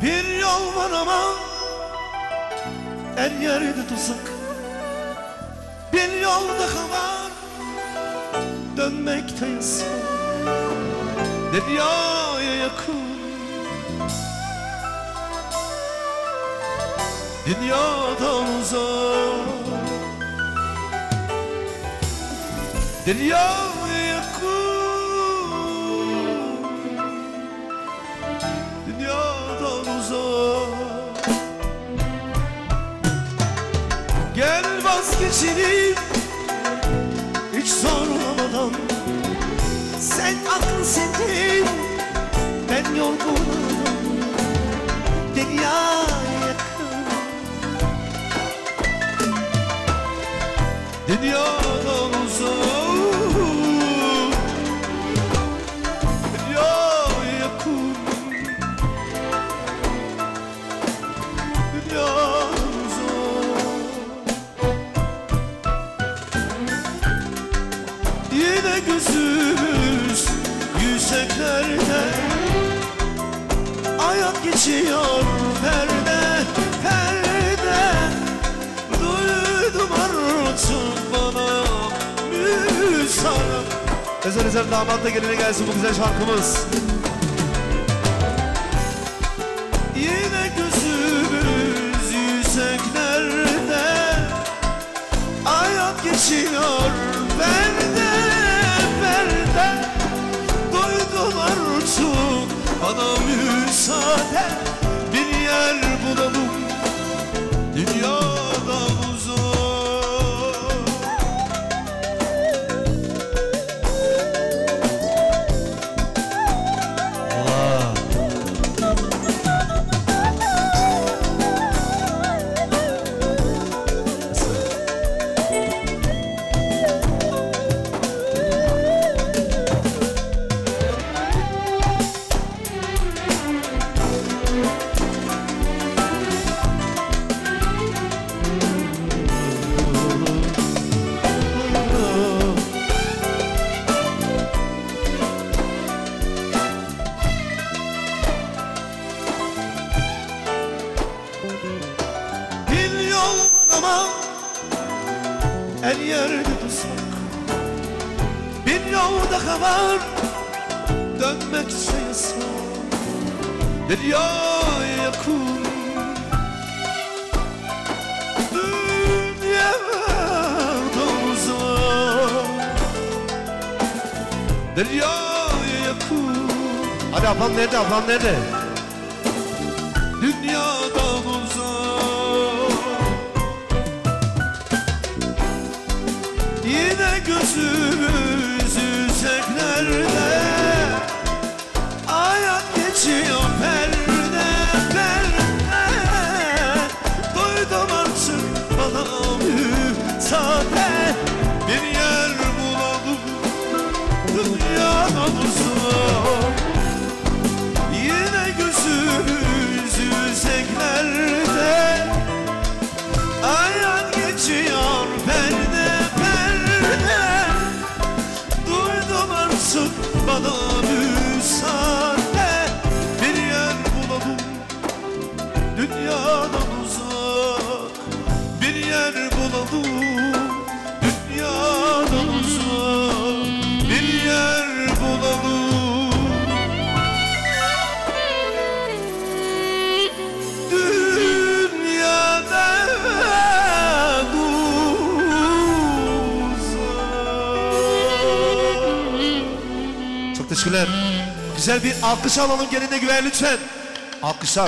Bir yol var ama her yerde tuzak. Bir yol daha var, dönmekte yasak. Deryaya yakın, dünyadan uzak. Deryaya yakın, dünyadan uzak. Gel vazgeçelim hiç sorulamadan. Sen akıl sendin, ben yorgunum. Deryaya yakın, dünyadan uzak. Deryaya yakın, dünyadan uzak. Yine gözümüz yükseklerde, hayat geçiyor perde perde. Duydum artık bana müsaade. Ezel ezel damat da geline gelsin bu güzel şarkımız. Yine gözümüz yükseklerde, hayat geçiyor perde perde. Duydum artık bana müsaade. Bir yer bulalım dünyadan uzak. Allah. Bir yol var ama her yerde tuzak. Bir yol daha var, dönmekse yasak. Deryaya yakın, dünyadan uzak. Deryaya yakın. Hadi ablam nerede, ablam nerede? Dünyadan uzak. Yine gözümüz yükseklerde, hayat geçiyor perde perde. Duydum artık bana müsaade. Bir yer bulalım dünyadan uzak. Yine gözümüz yükseklerde, hayat geçiyor perde perde. Duydum artık bana müsaade. Bir yer bulalım dünyadan uzak. Bir yer bulalım dünyadan uzak. Bir yer bulalım dünyadan uzak. Çok teşekkürler. Güzel bir alkış alalım geline güven lütfen. Alkışlar.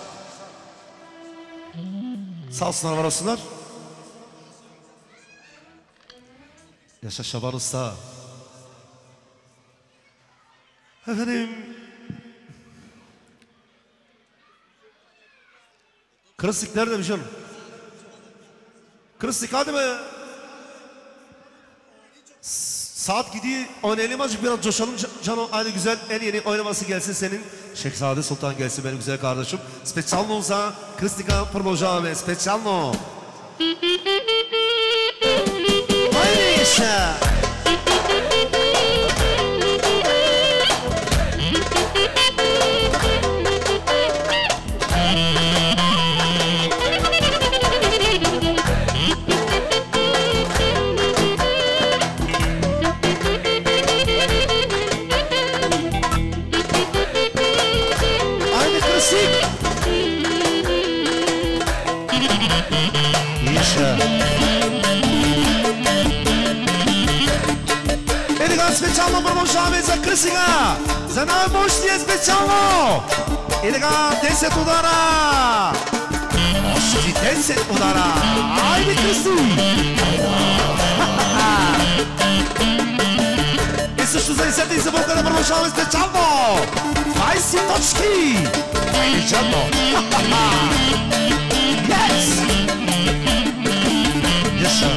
Sağ olsunlar, var olsunlar. Yaşa Şaban Usta. Efendim. Kırısık nerede bir canım? Kırısık hadi be. Saat gidiyor, oynayalım azıcık, biraz coşalım Cano. Aynı güzel en yeni oynaması gelsin senin. Şehzade Sultan gelsin benim güzel kardeşim. Specijalno za Krıstika продолжаваме. Specijalno. Haydi yaşa. Ilega specjalno продължаваме за Кръстика. За най-мощния специално. Ilega 10 удара. Още 10 удара. Айде, Кръсти. И също за 10 и за Бога да продължаваме специално. 20 точки. Айде, чадно. Yes! Yes, sir.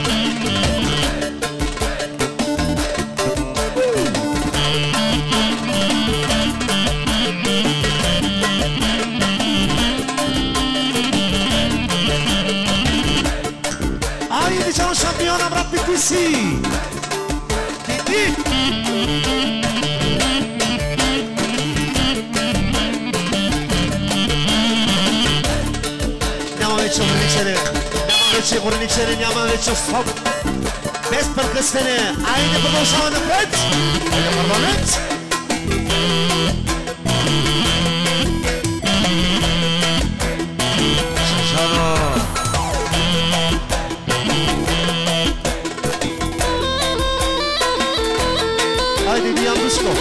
Айде, дечано шампиона, брат, пикви си! Ти! Няма вече ограничение. Вече ограничение, няма вече стоп. Без прекъсване. Айде, продължаваме напред. Айде, парламент. Шашано. Айде, Диан Душко.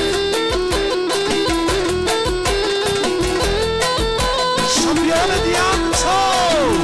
Шампиона Диан Шоу.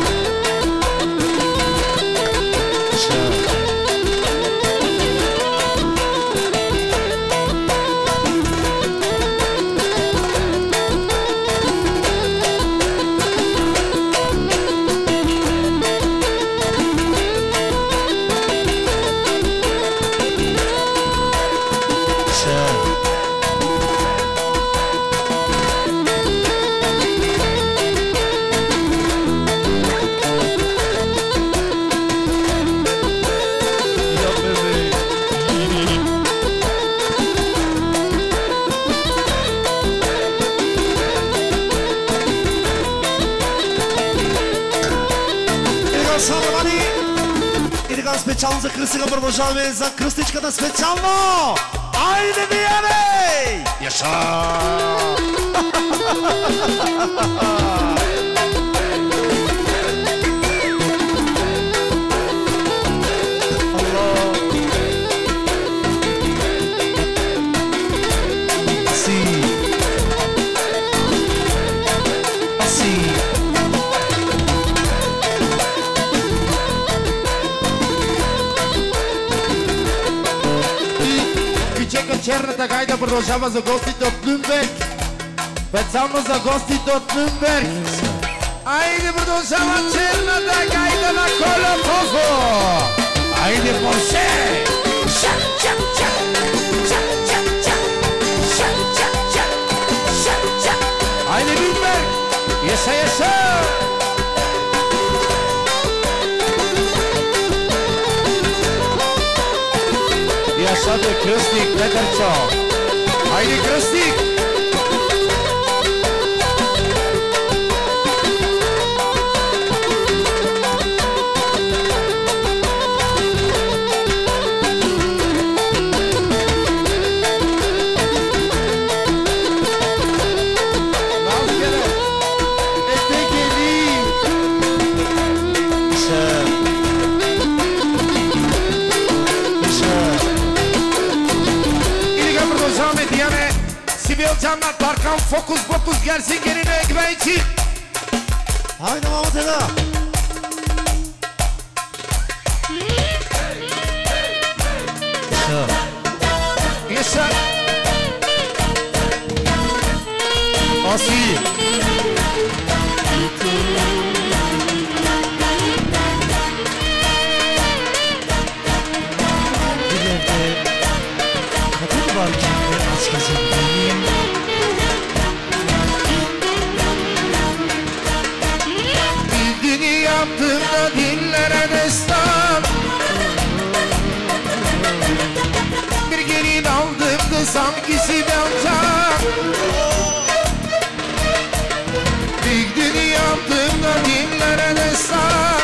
Специално за Кръстика продължаваме за кръстичката специално! Айде, Диане! Яша! Черната гайда продължава за гостите от Нюрнберг. Специално за гостите от Нюрнберг. Айде продължава черната гайда на Коля Фофо. Айде, Порше! Шак, чак, чак! Шак, чак, чак! Шак, чак, чак! Шак, чак! Айде, Нюрнберг! Еша, еша! Яшаде Кръстник, Петърчо. Айде, Кръстник! Canlar Tarkan Fokus Bokus gelsin gerine ekmeği. Haydi Mahmut Eda. Yaşa. Asi. Kadın var ki aç kazanmayayım. Yaptığımda dillere destan. Bir gelin aldığımda sankisi belcan. Bir düğünü yaptığımda dillere destan.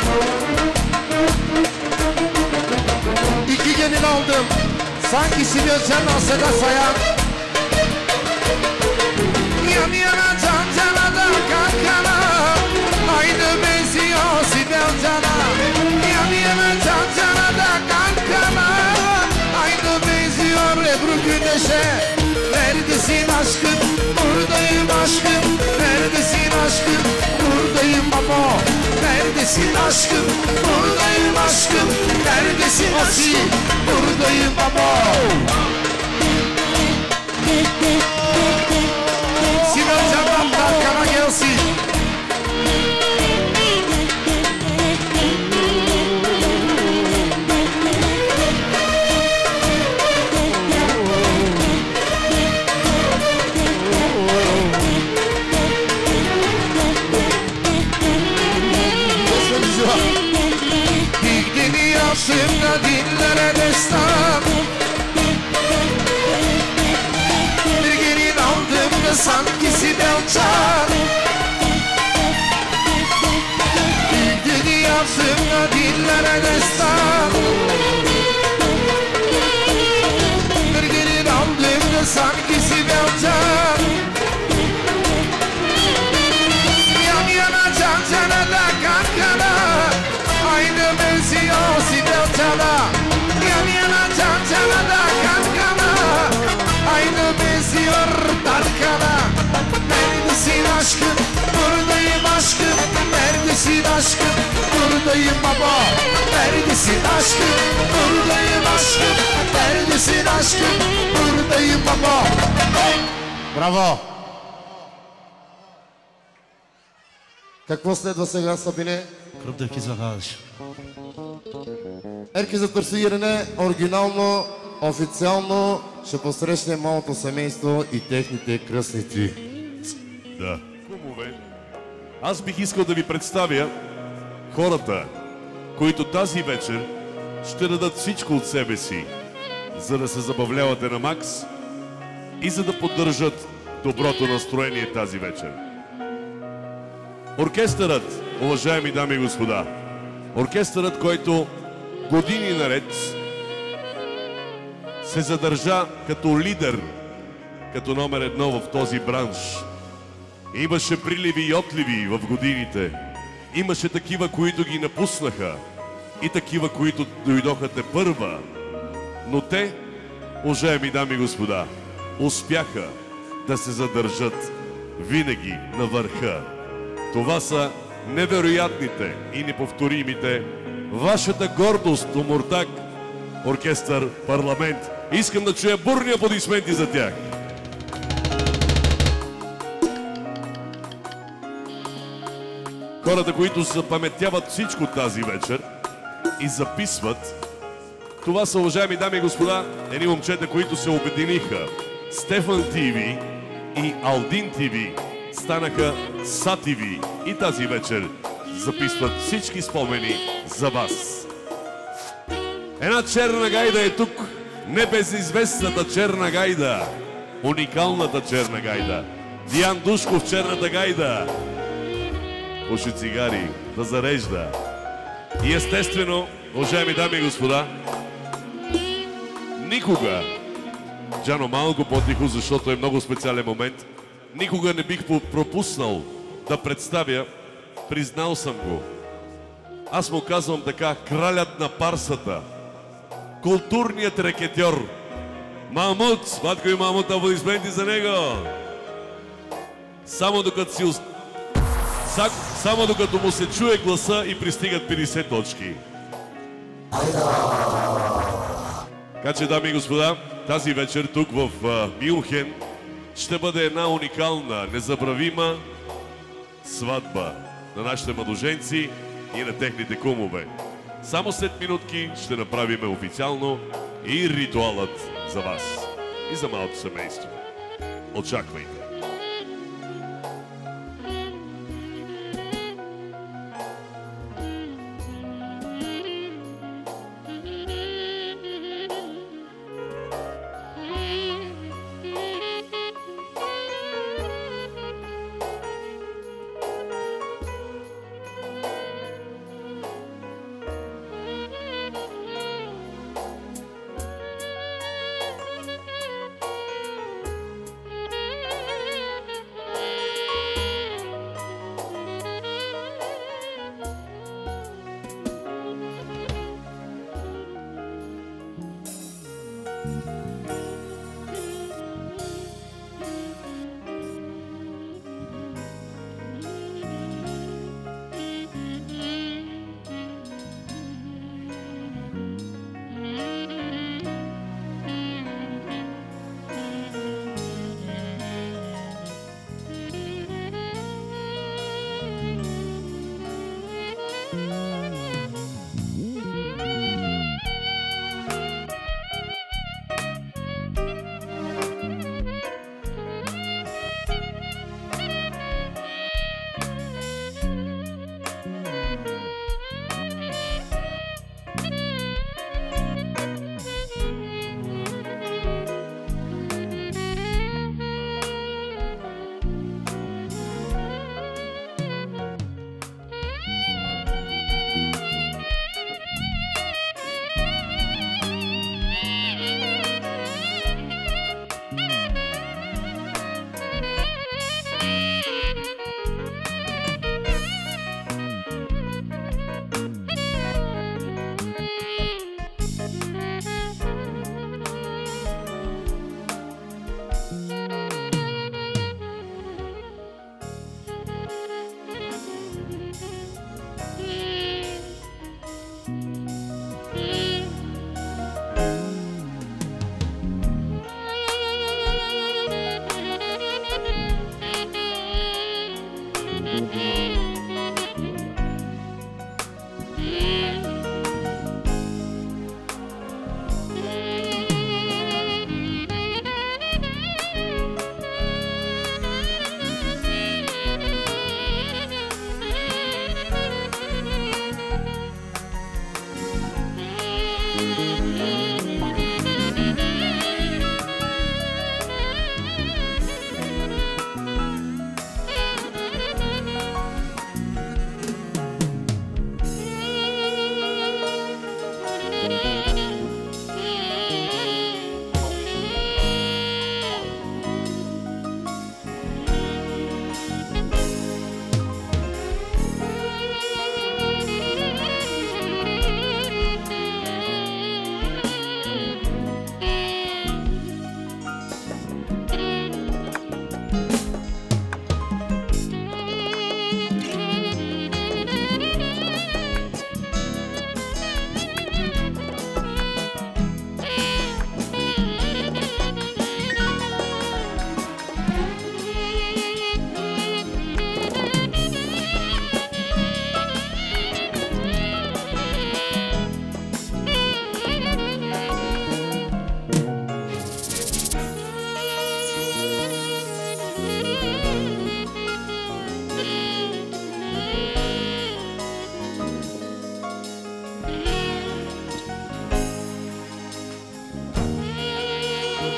İki gelin aldım sankisi belcan asada sayan. Yan yana can cana da kankana. Aynı benziyor Sibel Can'a. Yan yana can cana da kankana. Aynı benziyor Ebru Güneş'e. Neredesin aşkım? Buradayım aşkım. Neredesin aşkım? Buradayım baba. Neredesin aşkım? Buradayım aşkım. Neredesin aşkım? Buradayım baba. Sinan Can'dan arkana gelsin. Bildiğini yapsın da dillere destan. Bir gelin aldım da sanki Sibel Can. Bildiğini yapsın da dillere destan. Bir gelin aldım da sanki Sibel Can. Yan yana can cana da kan kana. Aynı benziyor Sibel Can'a. Yan yana can cana da kan kana. Aynı benziyor Tarkan'a. Neredesin aşkım? Buradayım aşkım. Neredesin aşkım? Buradayım baba. Neredesin aşkım? Buradayım aşkım. Neredesin aşkım? Buradayım baba. Браво! Какво следва сега, Сабине? Krıptaki kardeş. Ерки търси Ирене, оригинално, официално ще посрещне малото семейство и техните кръстници. Да. Кумове, аз бих искал да ви представя хората, които тази вечер ще дадат всичко от себе си, за да се забавлявате на макс и за да поддържат доброто настроение тази вечер. Оркестърът, уважаеми дами и господа, оркестърът, който години наред се задържа като лидер, като номер едно в този бранш. Имаше приливи и отливи в годините. Имаше такива, които ги напуснаха и такива, които дойдоха тепърва. Но те, уважаеми дами и господа, успяха да се задържат винаги на върха. Това са невероятните и неповторимите вашата гордост, Омуртаг, оркестър Парламент. Искам да чуя бурни аплодисменти за тях. Хората, които запаметяват всичко тази вечер и записват, това са, уважаеми дами и господа, едни момчета, които се обединиха. Стефан ТВ и Алдин ТВ станаха СА ТВ и тази вечер записват всички спомени за вас. Една черна гайда е тук, небезизвестната черна гайда, уникалната черна гайда. Диан Душков, черната гайда. Пуши цигари, да зарежда. И естествено, уважаеми дами и господа, никога, Джано малко по-тихо, защото е много специален момент, никога не бих пропуснал да представя, признал съм го. Аз му казвам така, кралят на парсата, културният рекетьор, Мамут, батко и Мамут, аплодисменти за него. Само докато му се чуе гласа и пристигат 50 точки. Така че, дами и господа, тази вечер тук в Мюнхен ще бъде една уникална, незабравима сватба на нашите младоженци и на техните кумове. Само след минутки ще направим официално и ритуалът за вас и за малото семейство. Очаквайте!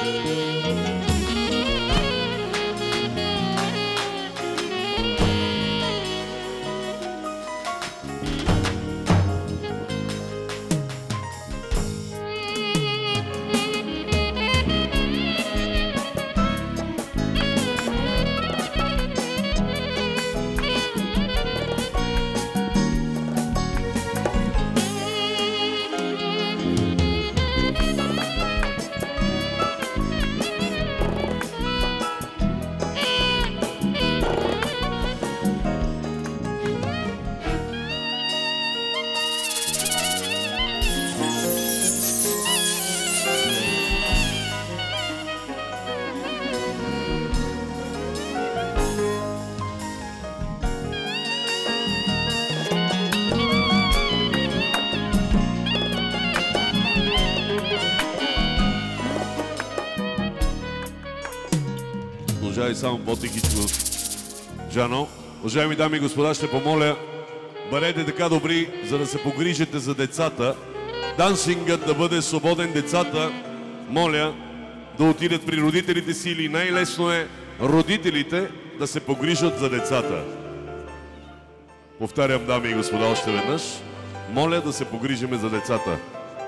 Продължавай само по-тихичко. Жано, уважаеми дами и господа, ще помоля, бъдете така добри, за да се погрижите за децата. Дансингът да бъде свободен, децата, моля, да отидат при родителите си или най-лесно е родителите да се погрижат за децата. Повтарям, дами и господа, още веднъж. Моля да се погрижиме за децата.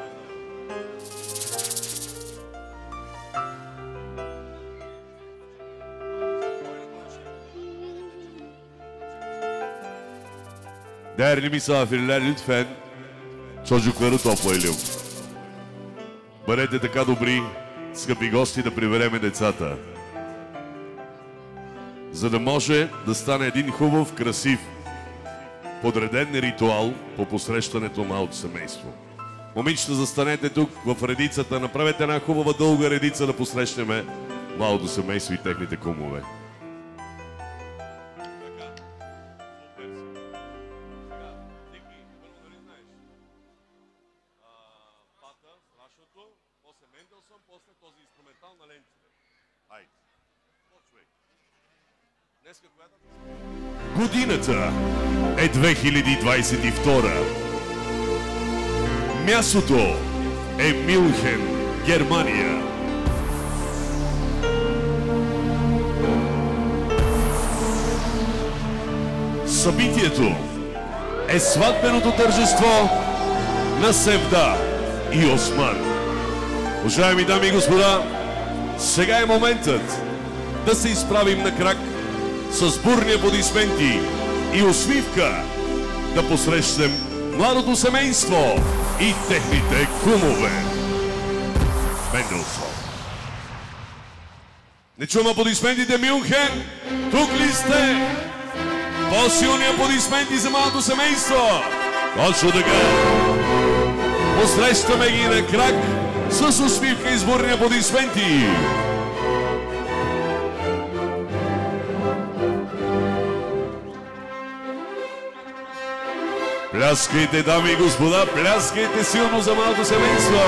Değerli misafirler, lütfen çocukları toplayalım. Бъдете така добри, скъпи гости, да прибереме децата. За да може да стане един хубав, красив, подреден ритуал по посрещането на малото семейство. Момичета, застанете тук в редицата, направете една хубава дълга редица да посрещнем малото семейство и техните кумове. Годината е 2022. Мястото е Мюнхен, Германия. Събитието е сватбеното тържество на Севда и Осман. Уважаеми дами и господа, сега е моментът да се изправим на крак с бурни аплодисменти и усмивка да посрещнем младото семейство и техните кумове. Менделсон. Не чувам аплодисментите, Мюнхен! Тук ли сте? По-силни аплодисменти за малото семейство! Точно така! Посрещаме ги на крак с усмивка и с бурни аплодисменти! Пляскайте, дами и господа, пляскайте силно за малото семейство!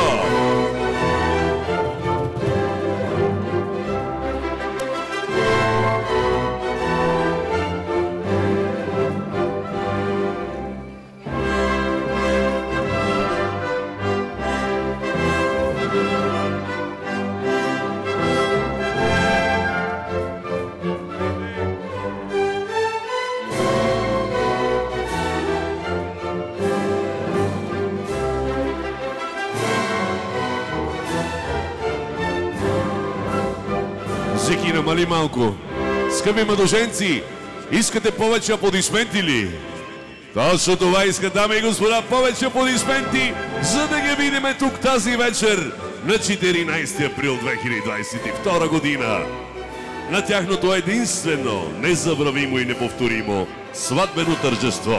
Зики, намали малко. Скъпи младоженци, искате повече аплодисменти ли? Точно това искат, дами и господа, повече аплодисменти, за да ги видим тук тази вечер на 14 април 2022 година. На тяхното единствено, незабравимо и неповторимо сватбено тържество.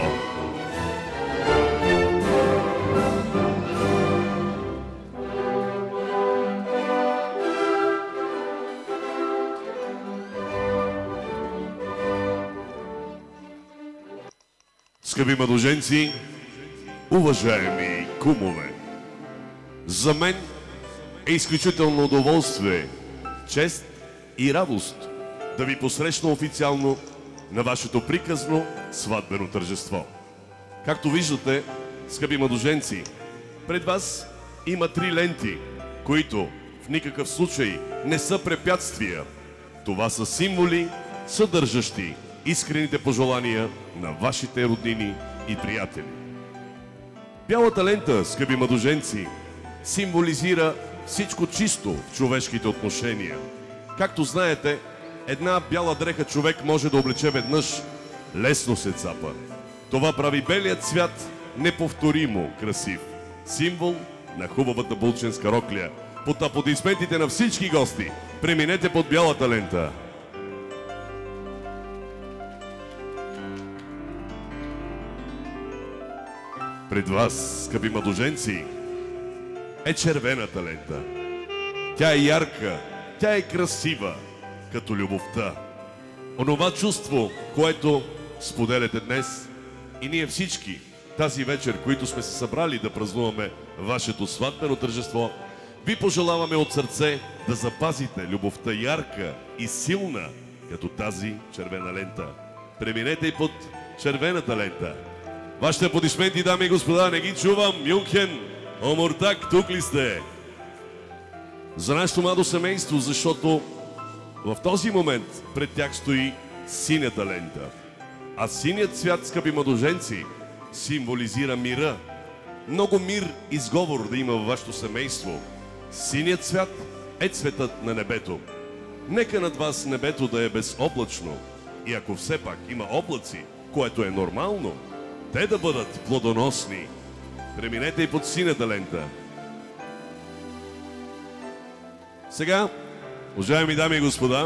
Скъпи младоженци, уважаеми кумове, за мен е изключително удоволствие, чест и радост да ви посрещна официално на вашето приказно сватбено тържество. Както виждате, скъпи младоженци, пред вас има 3 ленти, които в никакъв случай не са препятствия. Това са символи, съдържащи искрените пожелания на вашите роднини и приятели. Бялата лента, скъпи младоженци, символизира всичко чисто в човешките отношения. Както знаете, една бяла дреха човек може да облече веднъж, лесно се цапа. Това прави белият цвят неповторимо красив. Символ на хубавата булченска рокля. Под аплодисментите на всички гости, преминете под бялата лента. Пред вас, скъпи младоженци, е червената лента. Тя е ярка, тя е красива, като любовта. Онова чувство, което споделяте днес и ние всички тази вечер, които сме се събрали да празнуваме вашето сватбено тържество, ви пожелаваме от сърце да запазите любовта ярка и силна, като тази червена лента. Преминете и под червената лента. Вашите аплодисменти, дами и господа, не ги чувам. Мюнхен, Омуртаг, тук ли сте? За нашето младо семейство, защото в този момент пред тях стои синята лента. А синият цвят, скъпи младоженци, символизира мира. Много мир и сговор да има във вашето семейство. Синият цвят е цветът на небето. Нека над вас небето да е безоблачно. И ако все пак има облаци, което е нормално, те да бъдат плодоносни. Преминете и под синята лента. Сега, уважаеми дами и господа,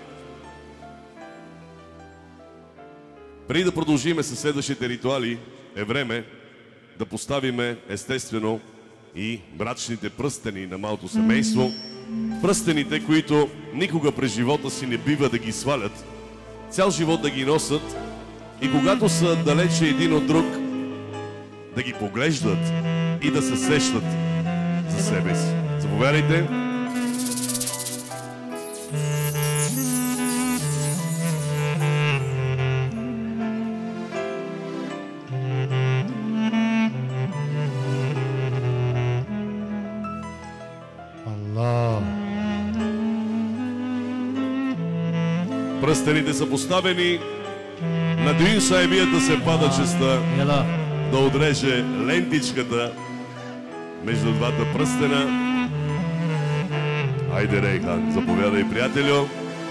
преди да продължиме със следващите ритуали, е време да поставиме естествено и брачните пръстени на малото семейство. Пръстените, които никога през живота си не бива да ги свалят, цял живот да ги носят и когато са далече един от друг, да ги поглеждат и да се сещат за себе си. Заповядайте. Пръстените са поставени. На Дюин Сайбията се пада честа да отреже лентичката между двата пръстена. Айде, Рейхан, заповядай, приятелю.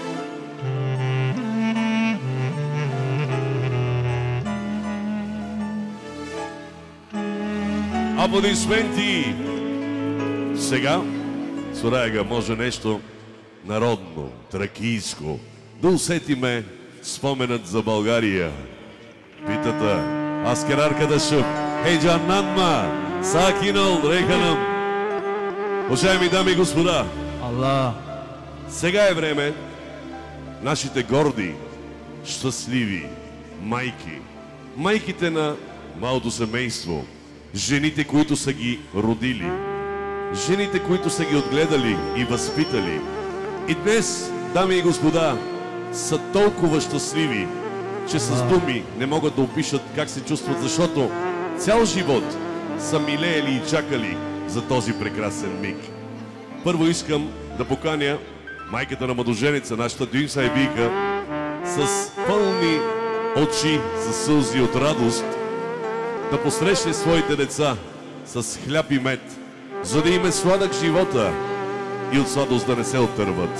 Аплодисменти! Сега, Сурайга, може нещо народно, тракийско, да усетиме споменът за България. Питата, аскерарка да шук, хейджаннанма, сакинал, рейханам. Уважаеми дами и господа, Allah. сега е време нашите горди, щастливи майки, майките на малото семейство, жените, които са ги родили, жените, които са ги отгледали и възпитали. И днес, дами и господа, са толкова щастливи, че с думи не могат да опишат как се чувстват, защото цял живот са милеели и чакали за този прекрасен миг. Първо искам да поканя майката на младоженица, нашата Дюин Сайбийка, с пълни очи, с сълзи от радост, да посрещне своите деца с хляб и мед, за да им е сладък живота и от сладост да не се отърват.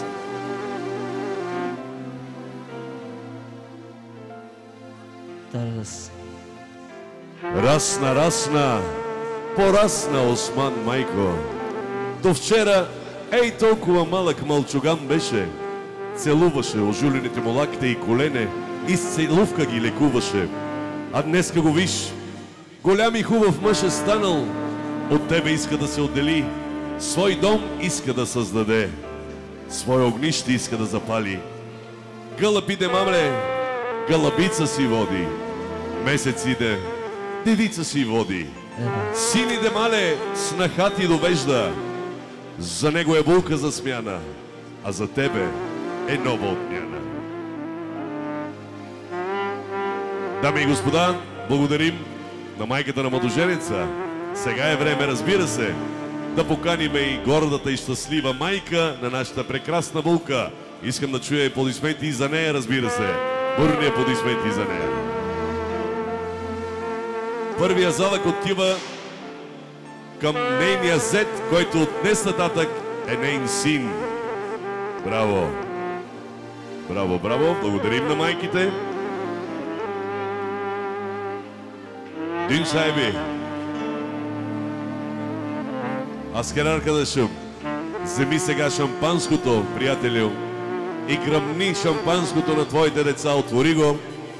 Расна, порасна Осман, майко. До вчера, ей толкова малък мълчуган беше. Целуваше ожулените му лакте и колене и с целувка ги лекуваше. А днеска го виж, голям и хубав мъж е станал, от тебе иска да се отдели, свой дом иска да създаде, свое огнище иска да запали. Гълъб иде, мамле, гълъбица си води, месец иде, девица си води, син иде, мале, снаха ти довежда, за него е булка за смяна, а за тебе е нова отмяна. Дами и господа, благодарим на майката на младоженеца. Сега е време, разбира се, да поканим и гордата и щастлива майка на нашата прекрасна Вулка. Искам да чуя аплодисменти и за нея, разбира се. Бурни аплодисменти за нея. Първия залък отива към нейния зет, който от днес нататък е нейн син. Браво! Браво, браво! Благодарим на майките. Дин Шайби. Аскер arkadaşım, вземи сега шампанското, приятелю, и гръмни шампанското на твоите деца. Отвори го.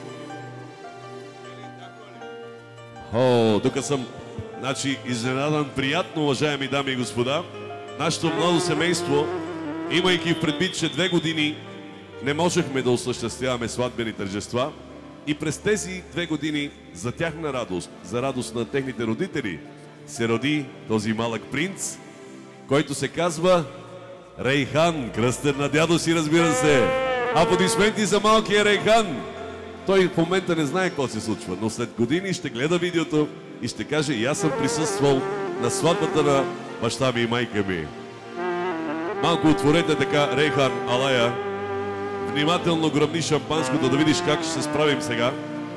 О, тук съм, значи, изненадан приятно, уважаеми дами и господа. Нашето младо семейство, имайки в предвид, че 2 години не можехме да осъществяваме сватбени тържества, и през тези 2 години за тяхна радост, за радост на техните родители, се роди този малък принц, който се казва Рейхан, кръстен на дядо си, разбира се. Аплодисменти за малкия Рейхан. Той в момента не знае какво се случва, но след години ще гледа видеото и ще каже: и аз съм присъствал на сватбата на баща ми и майка ми. Малко отворете така, Рейхан, Алая. Внимателно гръмни шампанското, да видиш как ще се справим сега.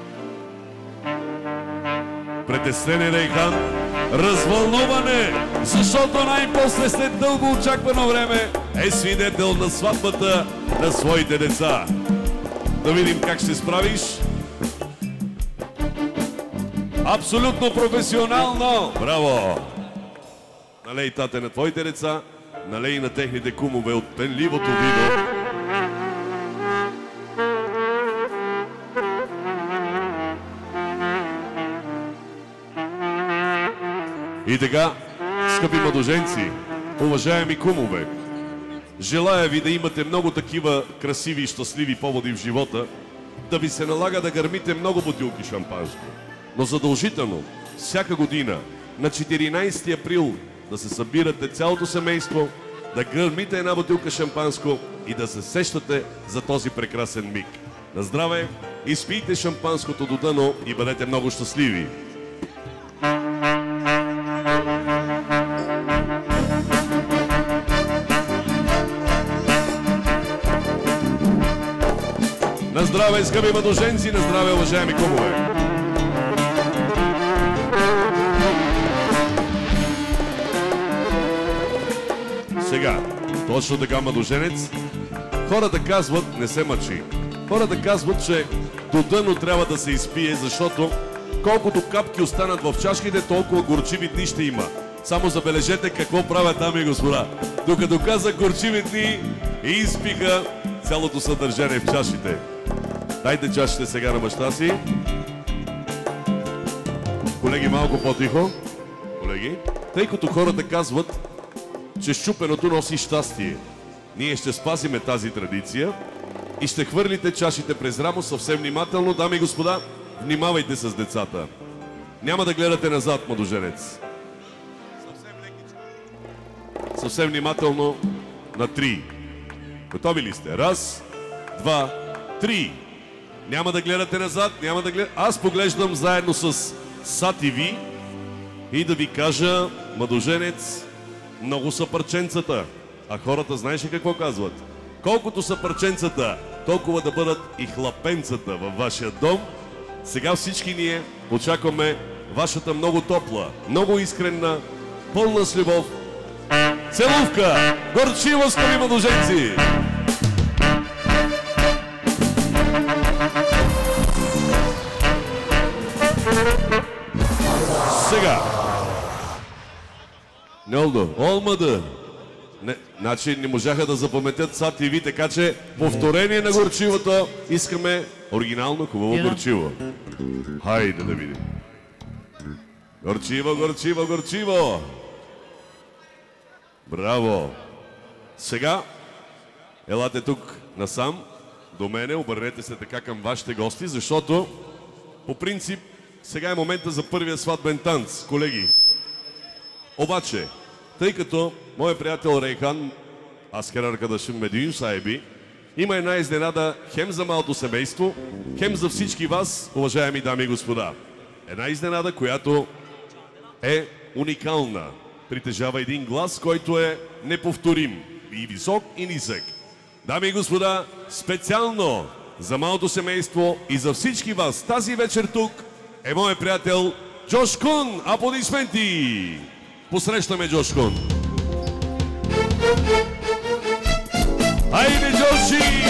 Притеснен Рейхан, развълнуване, защото най-после след дълго очаквано време е свидетел на сватбата на своите деца. Да видим как ще справиш. Абсолютно професионално! Браво! Налей, тате, на твоите деца, налей на техните кумове от пенливото вино. И така, скъпи младоженци, уважаеми кумове, желая ви да имате много такива красиви и щастливи поводи в живота, да ви се налага да гърмите много бутилки шампанско. Но задължително, всяка година, на 14 април, да се събирате цялото семейство, да гърмите една бутилка шампанско и да се сещате за този прекрасен миг. На здраве, изпийте шампанското до дъно и бъдете много щастливи! На здраве, скъпи младоженци, на здраве, уважаеми кумове! Сега, точно така, младоженец, хората казват, не се мъчи, хората казват, че до дъно трябва да се изпие, защото колкото капки останат в чашките, толкова горчиви дни ще има. Само забележете какво правят, дами и господа. Докато казах горчиви дни, и изпиха цялото съдържание в чашите. Дайте чашите сега на баща си. Колеги, малко по-тихо. Колеги, тъй като хората казват, че счупеното носи щастие, ние ще спазиме тази традиция и ще хвърлите чашите през рамо съвсем внимателно. Дами и господа, внимавайте с децата. Няма да гледате назад, младоженец. Съвсем внимателно на 3. Готови ли сте? 1, 2, 3. Няма да гледате назад, няма да гледате. Аз поглеждам заедно с СА-ТВ и да ви кажа, младоженец, много са парченцата. А хората знаеш ли какво казват? Колкото са парченцата, толкова да бъдат и хлапенцата във вашия дом. Сега всички ние очакваме вашата много топла, много искрена, пълна с любов целувка! Горчиво, скъпи младоженци! Сега. Нелдо, олмаdı. Значи не можаха да запаметят СА-ТВ, така че повторение на горчивото искаме оригинално хубаво горчиво. Хайде да видим. Горчиво, горчиво, горчиво! Браво! Сега, елате тук насам, до мене, обърнете се така към вашите гости, защото по принцип сега е момента за първия сватбен танц, колеги. Обаче, тъй като моят приятел Рейхан, Аскер arkadaşım ve düğün sahibi, има една изненада хем за малото семейство, хем за всички вас, уважаеми дами и господа. Една изненада, която е уникална. притежава един глас, който е неповторим. И висок, и нисък. Дами и господа, специално за малото семейство и за всички вас тази вечер тук е моят приятел Джош Кун. Аплодисменти! Посрещаме Джош Кун. Хайде, Джоши!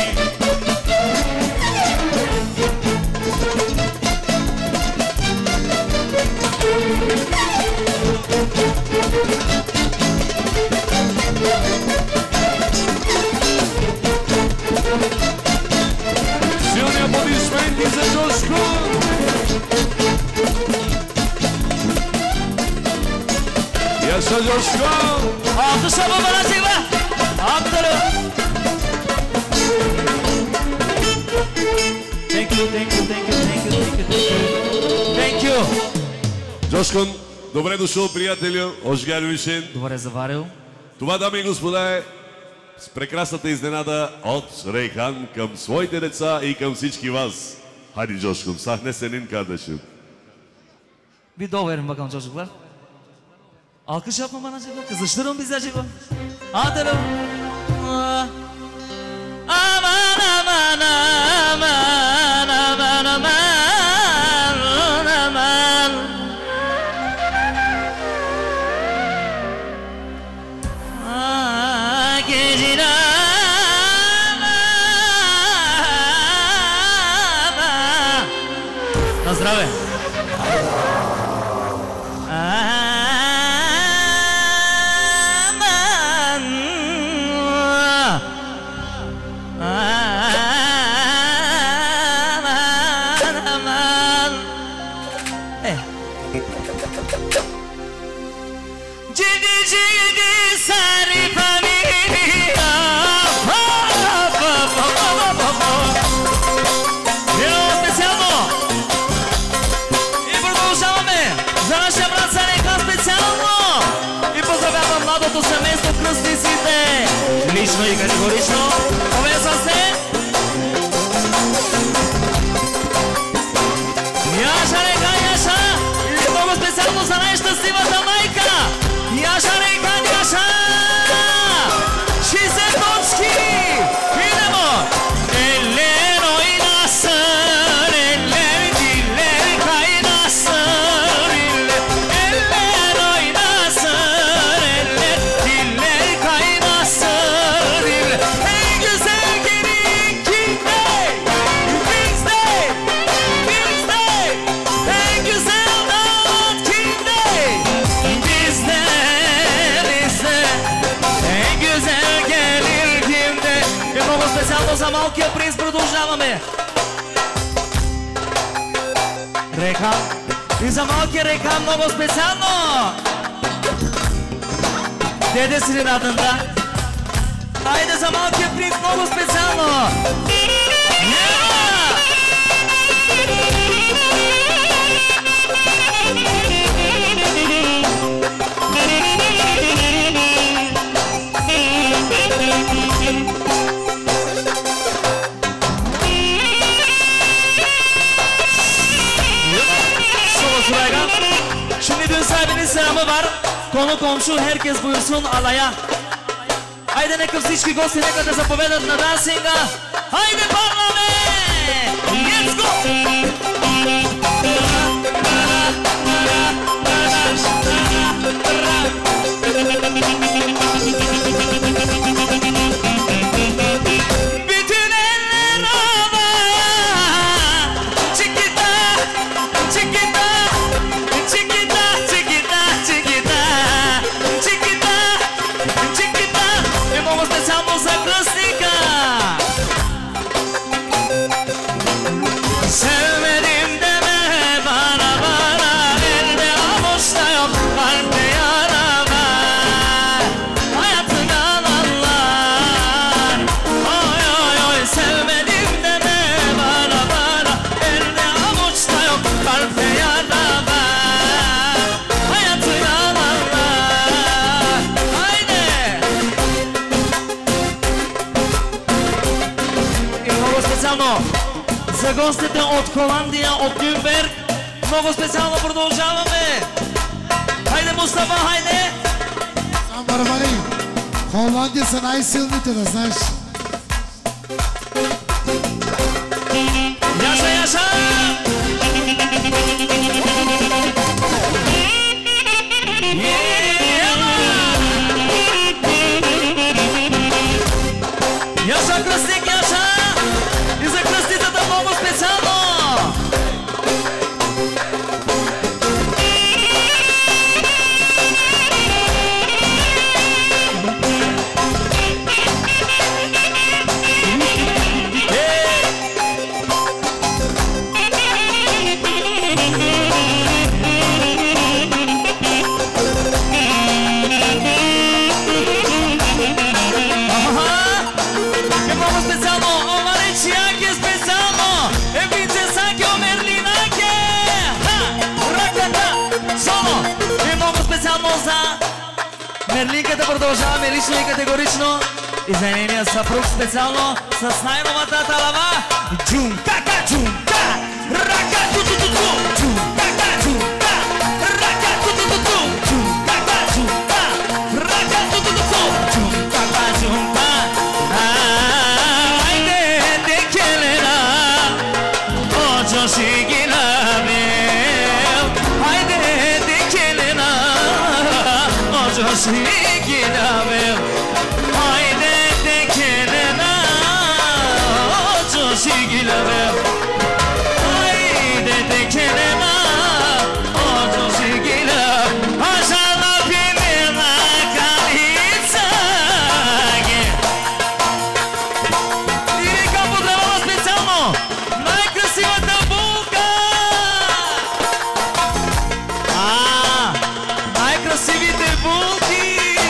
Силни аплодисменти за Джош Кун! Яша Джош Кун! Alkışa babana çıkma! Aktörü! Thank you, thank you, thank you, thank you, thank you, thank you! Джош Кун, добре дошъл, приятелю, още гервишен. Добре заварил. Това, дами и господа, е с прекрасната изненада от Рейхан към своите деца и към всички вас. Хайде, Джош Кун, сахне senin kardeşim. Bir dua verin bakalım çocuklar. Alkış yapma bana çocuklar. Kızıştırın bize çocuklar. Hadi lan. Aman aman aman aman aman aman. Geceler. На здраве! Семейство кръстниците, лично и категорично, повесва се. Яша Рейхан, Яша, и много специално за най-щастливата майка. Яша Рейхан, Яша, 60 точки, идемо. Елено и насър, елен, дилен, кай насър, елено и насър, елен. Специално за малкия принц продължаваме. Рейхан. И за малкия Рейхан много специално. Деде средата. Айде за малкия принц много специално. Şimdi dün sahibinin selamı var. Konu komşu herkes buyursun alaya. Haydi neka всички гости нека да заповедат на дансинга. Haydi parlame! Let's go! Bütün eller havaya. Chiquita, chiquita, chiquita, chiquita, chiquita, chiquita, chiquita. И много специално за кръстника. Sevmedim deme bana bana, elde avuçta yok, kalpte yara var. Hayatını alanlar, oy oy oy. Sevmedim deme bana bana, elde avuçta yok, kalpte yara var. Hayatını alanlar. Haydi. И много специално за гостите от Холандия, от Нюрнберг. Много специално продължаваме. Хайде, Мустафа, хайде! Мармари, Холандия са най-силните, да знаеш. Яша, Яша! Яша Кръстник, Яша! И за кръстницата много специално! Мерлинката продължаваме лично и категорично и за нейния съпруг специално с най-новата талава Джункака, джунка, рака, ту-ту-ту-ту, джункака, джунка, рака, ту-ту-ту-ту, джункака, джунка, рака, ту-ту-ту-ту, джункака, джунка. Айде, декелена, очо шигинаме. Айде, декелена, очо шигинаме. Айде, декелена, очо шигинаме. Айде, декелена, очо шигинаме. Ажала пимена калицаге. И вика поздравява специално най-красивата булка. Най-красивите булки.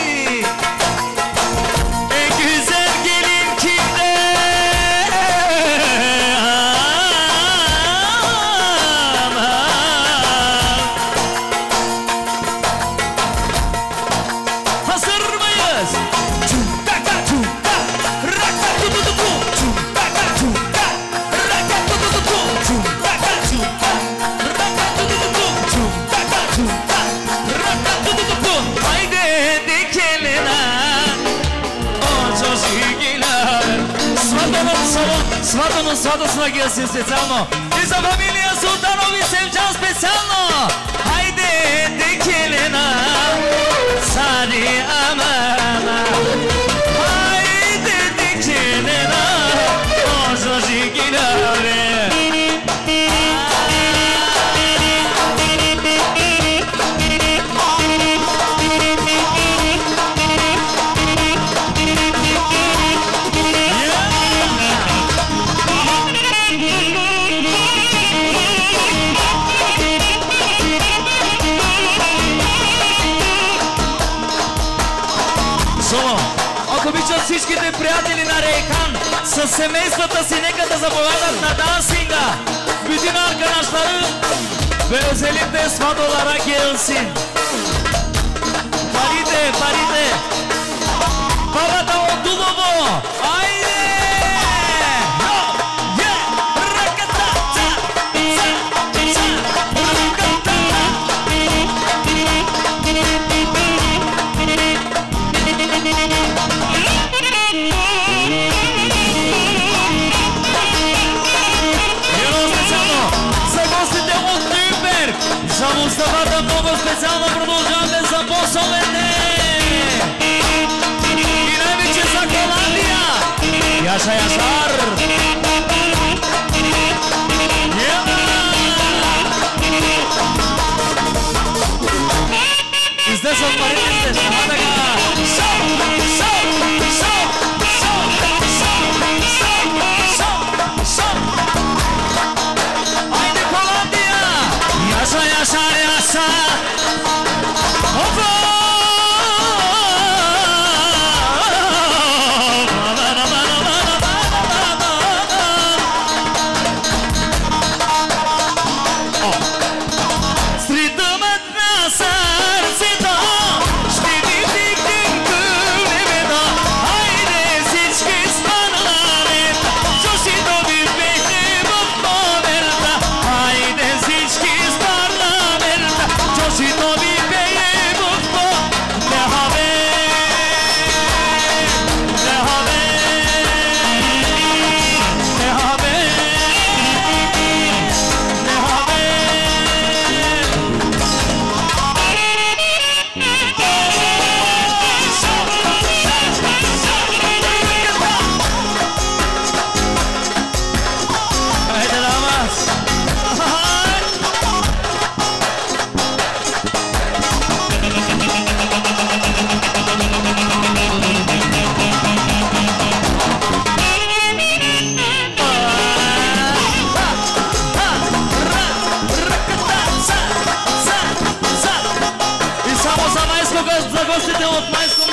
Güzel gelin kimde? Hazır mıyız? Çunkaka çunka, raka tutututu, çunkaka çunka, raka tutututu, çunkaka çunka, raka tutututu, çunkaka çunka, raka tutututu. Haydi dikelina. Сватано, сватосна ги си специално. И за фамилия Султанови Севджан специално. Хайде, декелена, сади амана. Хайде, декелена, ожо жигинаве. Ако обичат всичките приятели на Рейхан с семействата си, нека да заповядат на дансинга. Bütünarka naşları ve özellikle svadolara gelsin. Paride, paride. Babata Odulumu. Haydi. За Мустафата много специално продължаваме за босовете. И най-вече за Холандия. Яша Яшар. Изнесват парите, сама така. Айде Холандия. Яша Яшар, Яша. Опа!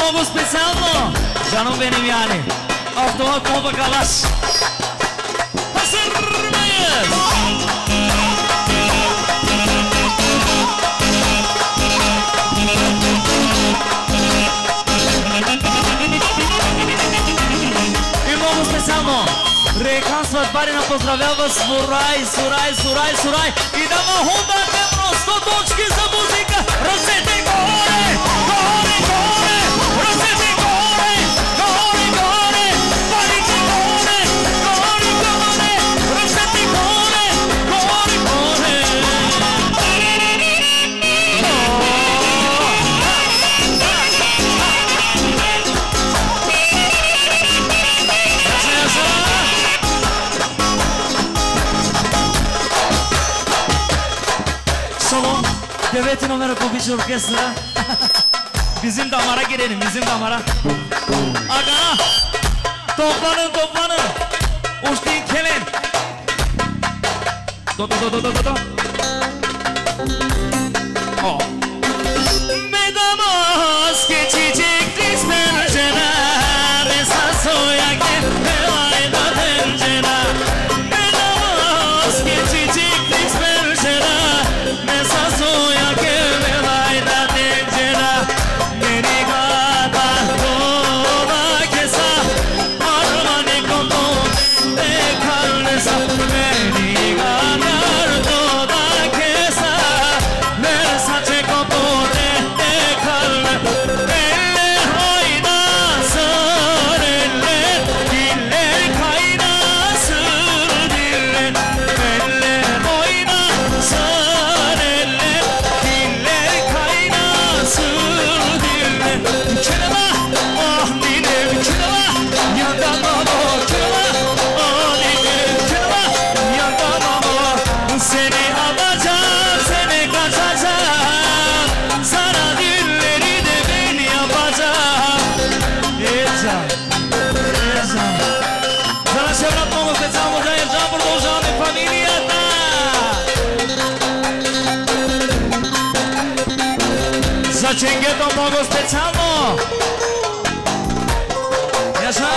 много специално Жано Бенемяни Автомат Помпа Калаш И много специално Рейхан Сватбарина поздравява Сурай, Сурай, Сурай, Сурай И дама Хунда Темно 100 точки за музика Ръцете горе, горе, горе Ръцете горе, горе, горе Парите горе, горе, горе Ръцете горе, горе, горе Соло, 9 номер ако обича оркестра Bizim damara girelim, bizim damara Aga, toplanın, toplanın Uçtin kelin Do. Oh. Medamos geçecek disperjena Mesasoya gebe ayda tencera Medamos geçecek disperjena Mesasoya gebe ayda tencera Beni gata toda kesa Armani koto de kalnesa Beni ganar toda kesa Versace koto de kalne Eller oynasın eller Diller kaynasın diller Eller oynasın eller Diller kaynasın diller Kelime ah dilim kelime Yandan baba kelime ah dilim kelime Yandan baba Seni alacağım seni kaçacağım Sana dilleri de ben yapacağım Eza Eza Sana şevrat mogu specijalno za Ercan Продолжаваме фамилията За ченгето много специално Яша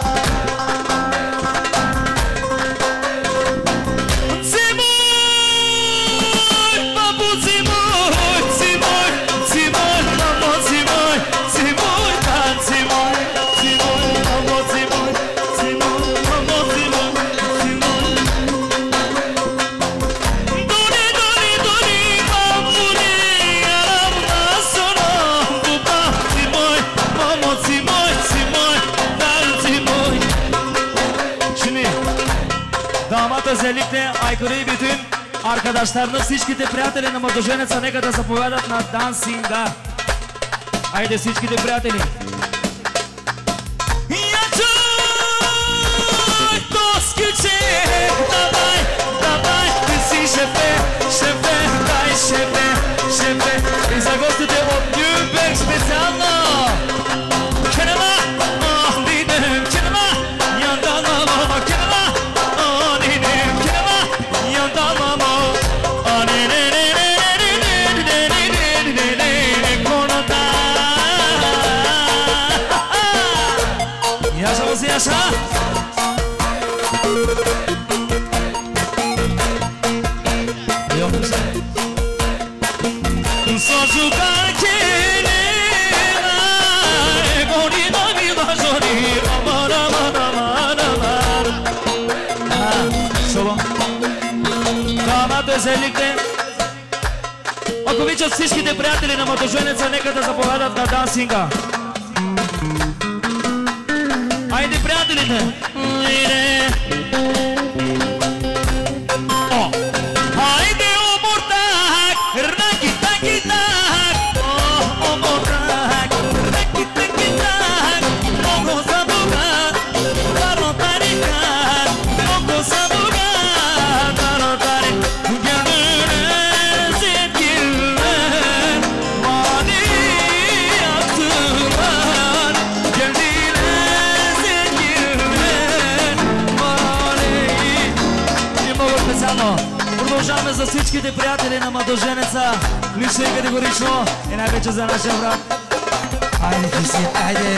Цимой, бабу Цимой Цимой, Цимой, бабу Цимой Цимой, да Цимой Цимой, бабу Цимой Цимой, бабу Цимой Цимой Дуни, дуни, дуни, бабуни Ярам насоно Буба Цимой, бабу Цимой Цимой, да Цимой Şimdi damat özellikle Aykırı и bütün arkadaşlarını, всичките приятели на младоженеца нека да заповядат на дансинга. Айде всичките приятели. Я чуй тос küçük, давай, давай, ти си шефе, шефе, дай шефе, шефе. И за гостите от Нюрнберг специално. Kelime, ah dilim kelime, yandan ama kelime, ah dilim kelime, yandan ama. Ah ne ne ne ne ne ne ne ne ne ne ne konuda. Yaşa mısın yaşa? Yok musun? Sosukan kelime, egonina vida jori, aman aman aman aman. Ha, solo. Damat özellikle ако обичат всичките приятели на младоженеца, нека да заповядат на дансинга. Айде, приятелите! Айде, обортак! Раки-таки-так! Обортак! Раки-таки-так! Много забогат! Даротарикат! Много забогат! Даротарик! Генерен зеткилен! Мани актыван! Генерен зеткилен! Мани! И много специално! Продължаваме за всичките приятели на младоженеца, лично и категорично и най-вече за нашия брат Айде, Христи, айде!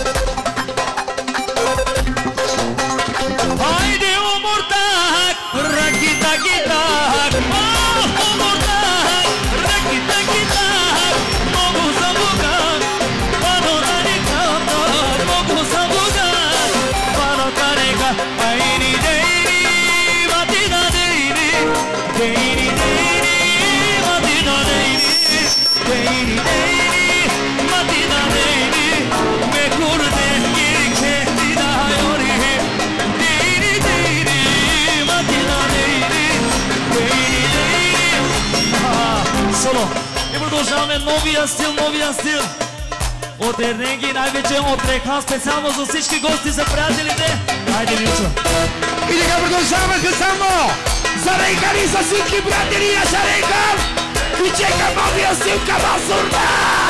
Айде, умуртак, раки-таки-так. Умуртак, раки-таки-так. Могу забугат, пано нариката. Могу забугат, пано карека. Айни дейни, матина дейни. Дейни дейни, матина дейни. Дейни дейни, матина дейни. Ме курде гиркети да йори. Дейни дейни, матина дейни. Дейни дейни. Соло. И продължаваме новия стил. От Ернеги, най-вече от Рехан, специално за всички гости, за приятелите. Хайде, Вилчо. И така продължаваме специално за Рейхан и за всички приятели на Рейхан. И чека новия стил Кабасурба!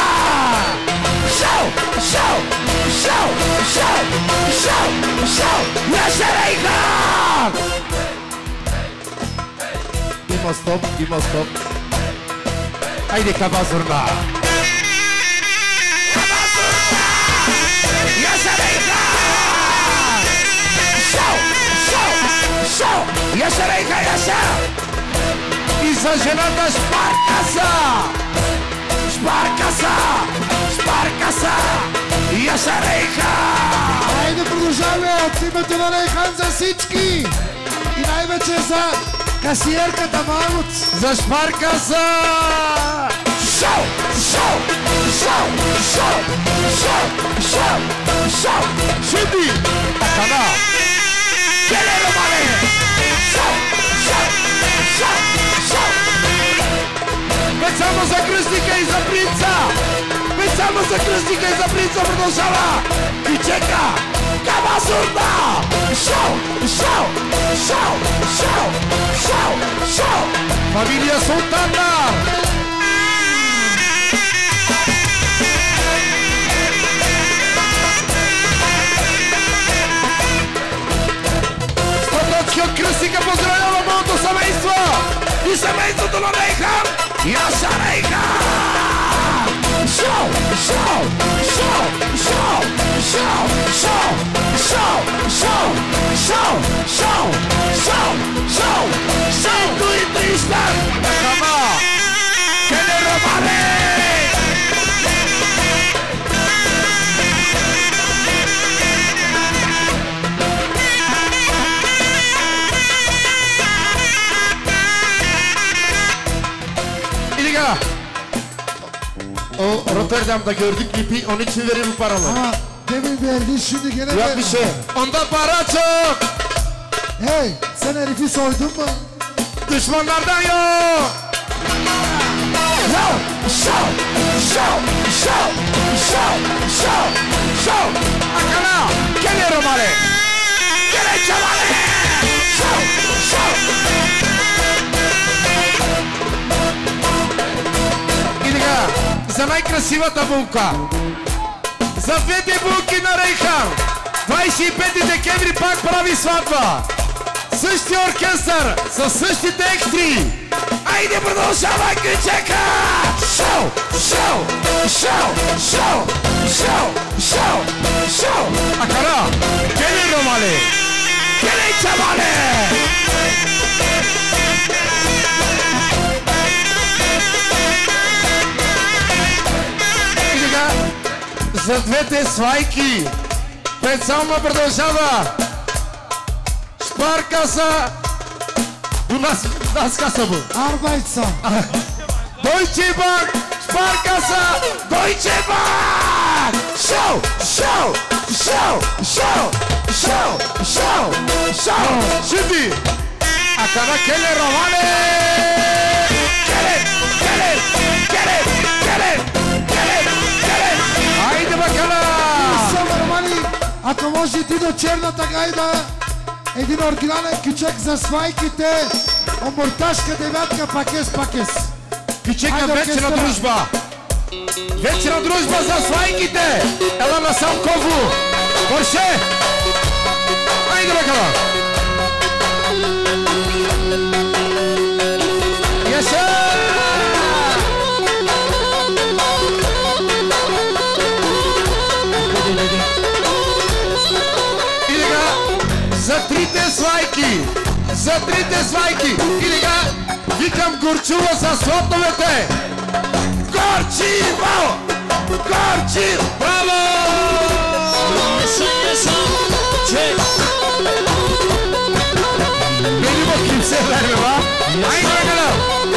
Шоу! Шоу! Шоу! Шоу! Шоу! Шоу! Наша Рейхан! Има стоп. Айде Кабасурба! Кабасурба! Наша Рейхан! Шоу! Шоу! Яша Рейхан, Яша! И за жената Шпаркаса! Шпаркаса! Яша Рейхан! Айде продължаваме от името на Рейхан за всички и най-вече за касиерката Мамут. За Шпаркаса! Шоу! Шиди! Акана! Келе Романе! Шоу! Специално за кръстника и за принца! Продължава! Кичека! Кабасурба! Шоу! Фамилия Султана! От кръстника поздравява моето семейство и семейството на Рейхан! Яша Рейхан! Шоу! Дури Тристан! Кама! Келе Романе! O Rotterdam'da gördük ipi, onun için verir bu paraları. Ama demin verdi şimdi gene Yok bir verdi. şey. Onda para çok. Hey sen herifi soydun mu? Düşmanlardan yok. Akana, gel Romale. Gel Çavale. За най-красивата булка. За двете булки на Рейхан. 25 декември пак прави сватба. Същия оркестър, със същите екстри. Айде продължавай, Кичека! Шоу! Акара! Гели, Ромале! Гели, Чавале! За двете свайки специално продължава Шпаркаса у нас касабу Арбайца. Deutsche Bank Sparkasse Deutsche Bank Show Şimdi Akana Kele Romane Gelin Haydi bakalım Само Романи, ако може ти до черната гайда, един оригинален кючек за свайките, омурташка девятка пакес. Кичека вечера дружба. Вечера дружба за свайките. Ела на сам Кову. Порше. Айде бакала. Яша. за трите свайки! За трите свайки! И сега викам Горчува за слотовете! Горчиво! Горчиво! Браво! Видимо кипсе верме, ба? Айде, гъла!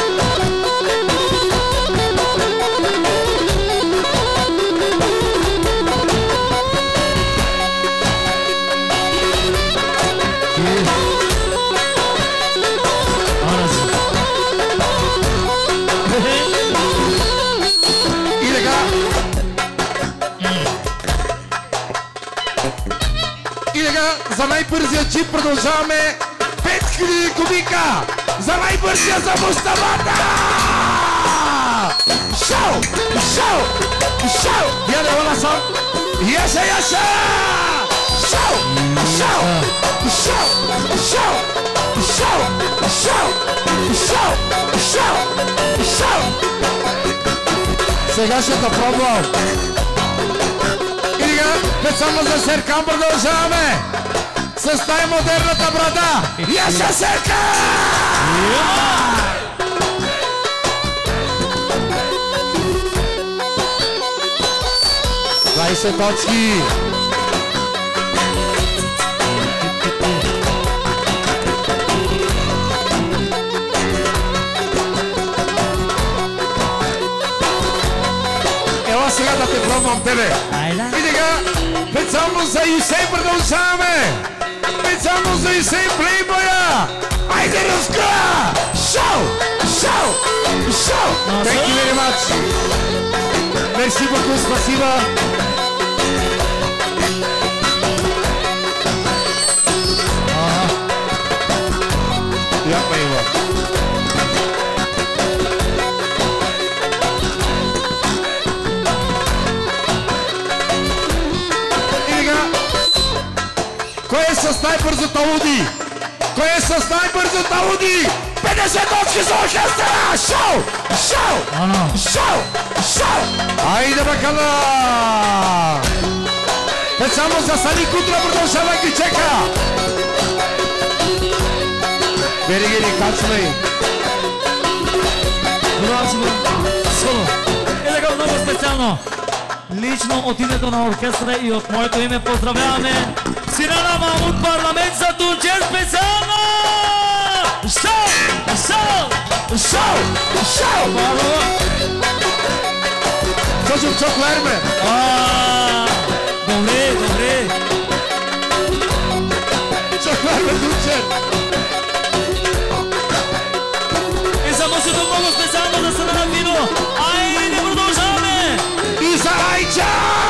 За най-бързия джип продължаваме 5000 кубика! За най-бързия за Мустафата! Шоу! Шоу! Шоу! Яде, ола сам! Яша! Яша! Шоу! Шоу! Шоу! Шоу! Шоу! Шоу! Шоу! Шоу! Шоу! Сега ще да пробвам! И сега, специално за Серкан продължаваме! С най-модерната брада! Яша Серка! 20 точки! Ела сега да те пробвам тебе! И сега, специално за Юсей продължаваме! Специално за Юсей плейбоя! Айде, Руска! Шоу! Шоу! Шоу! Thank you very much! Merci beaucoup, спасибо! Япа има! Кой е с най-бързата луди? Кой е с най-бързата луди? 50 точки за оркестъра! Шоу! Шоу! Шоу! Шоу! Айде, бакала! Специално за Сани Кутра продължава ги чека! Бери ги, качвай! И така много специално! Лично от името на оркестра и от моето име поздравяваме Синана Махмуд Парламент за Тунчер специално! Шоу! Шоу! Шоу! Шоу! Точно чок верме! Добре, добре! Чок верме, Тунчер! И за мъжето много специално да се дадат вино! Айде, продължаваме! И за Айча!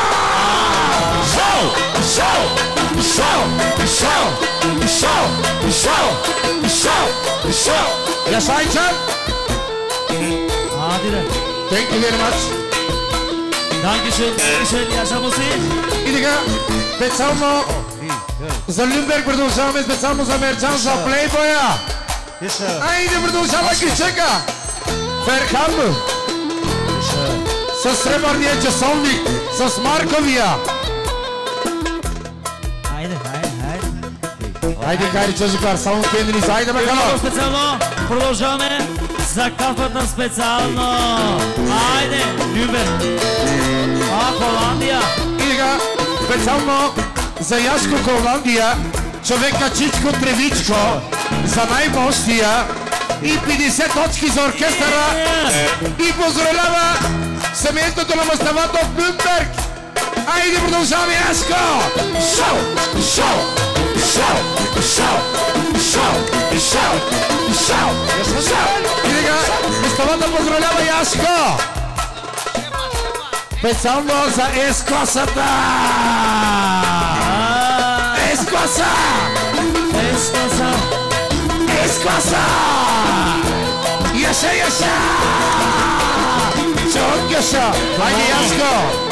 Шоу! Шоу! Шоу! Шоу! Шоу! Шоу! Шоу! Шоу! Яш Айча? Адиде! Thank you very much! Dankeschön, Яша Муси! И така, специално за Люмберг продължаваме, специално за Мерчан, за плейбоя! Айде, продължава ги чека! Ферхан! С сребърния часовник, с Марковия! Айде, айде, айде! Айде, Кари Чажикар, само Кендрис, айде, бе, Много специално продължаваме за кафата специално! Айде, Любен! Холандия! И така, специално за Яшко Холандия, човека Чичко Тревичко, за най-мощия и 50 точки за оркестъра и поздравлява семейството на Мустафата от Люмберг! Айде, продължаваме, Яшко! Шоу! Шоу! Шоу! Шоу! Шоу! Шоу! Шоу! Шоу! И така, Мустафата поздравлява Яшко! Специално за Ескосата! Ескоса! Ескоса! Ескоса! Яша, Яша! Чок, Яша! Айде, Яшко!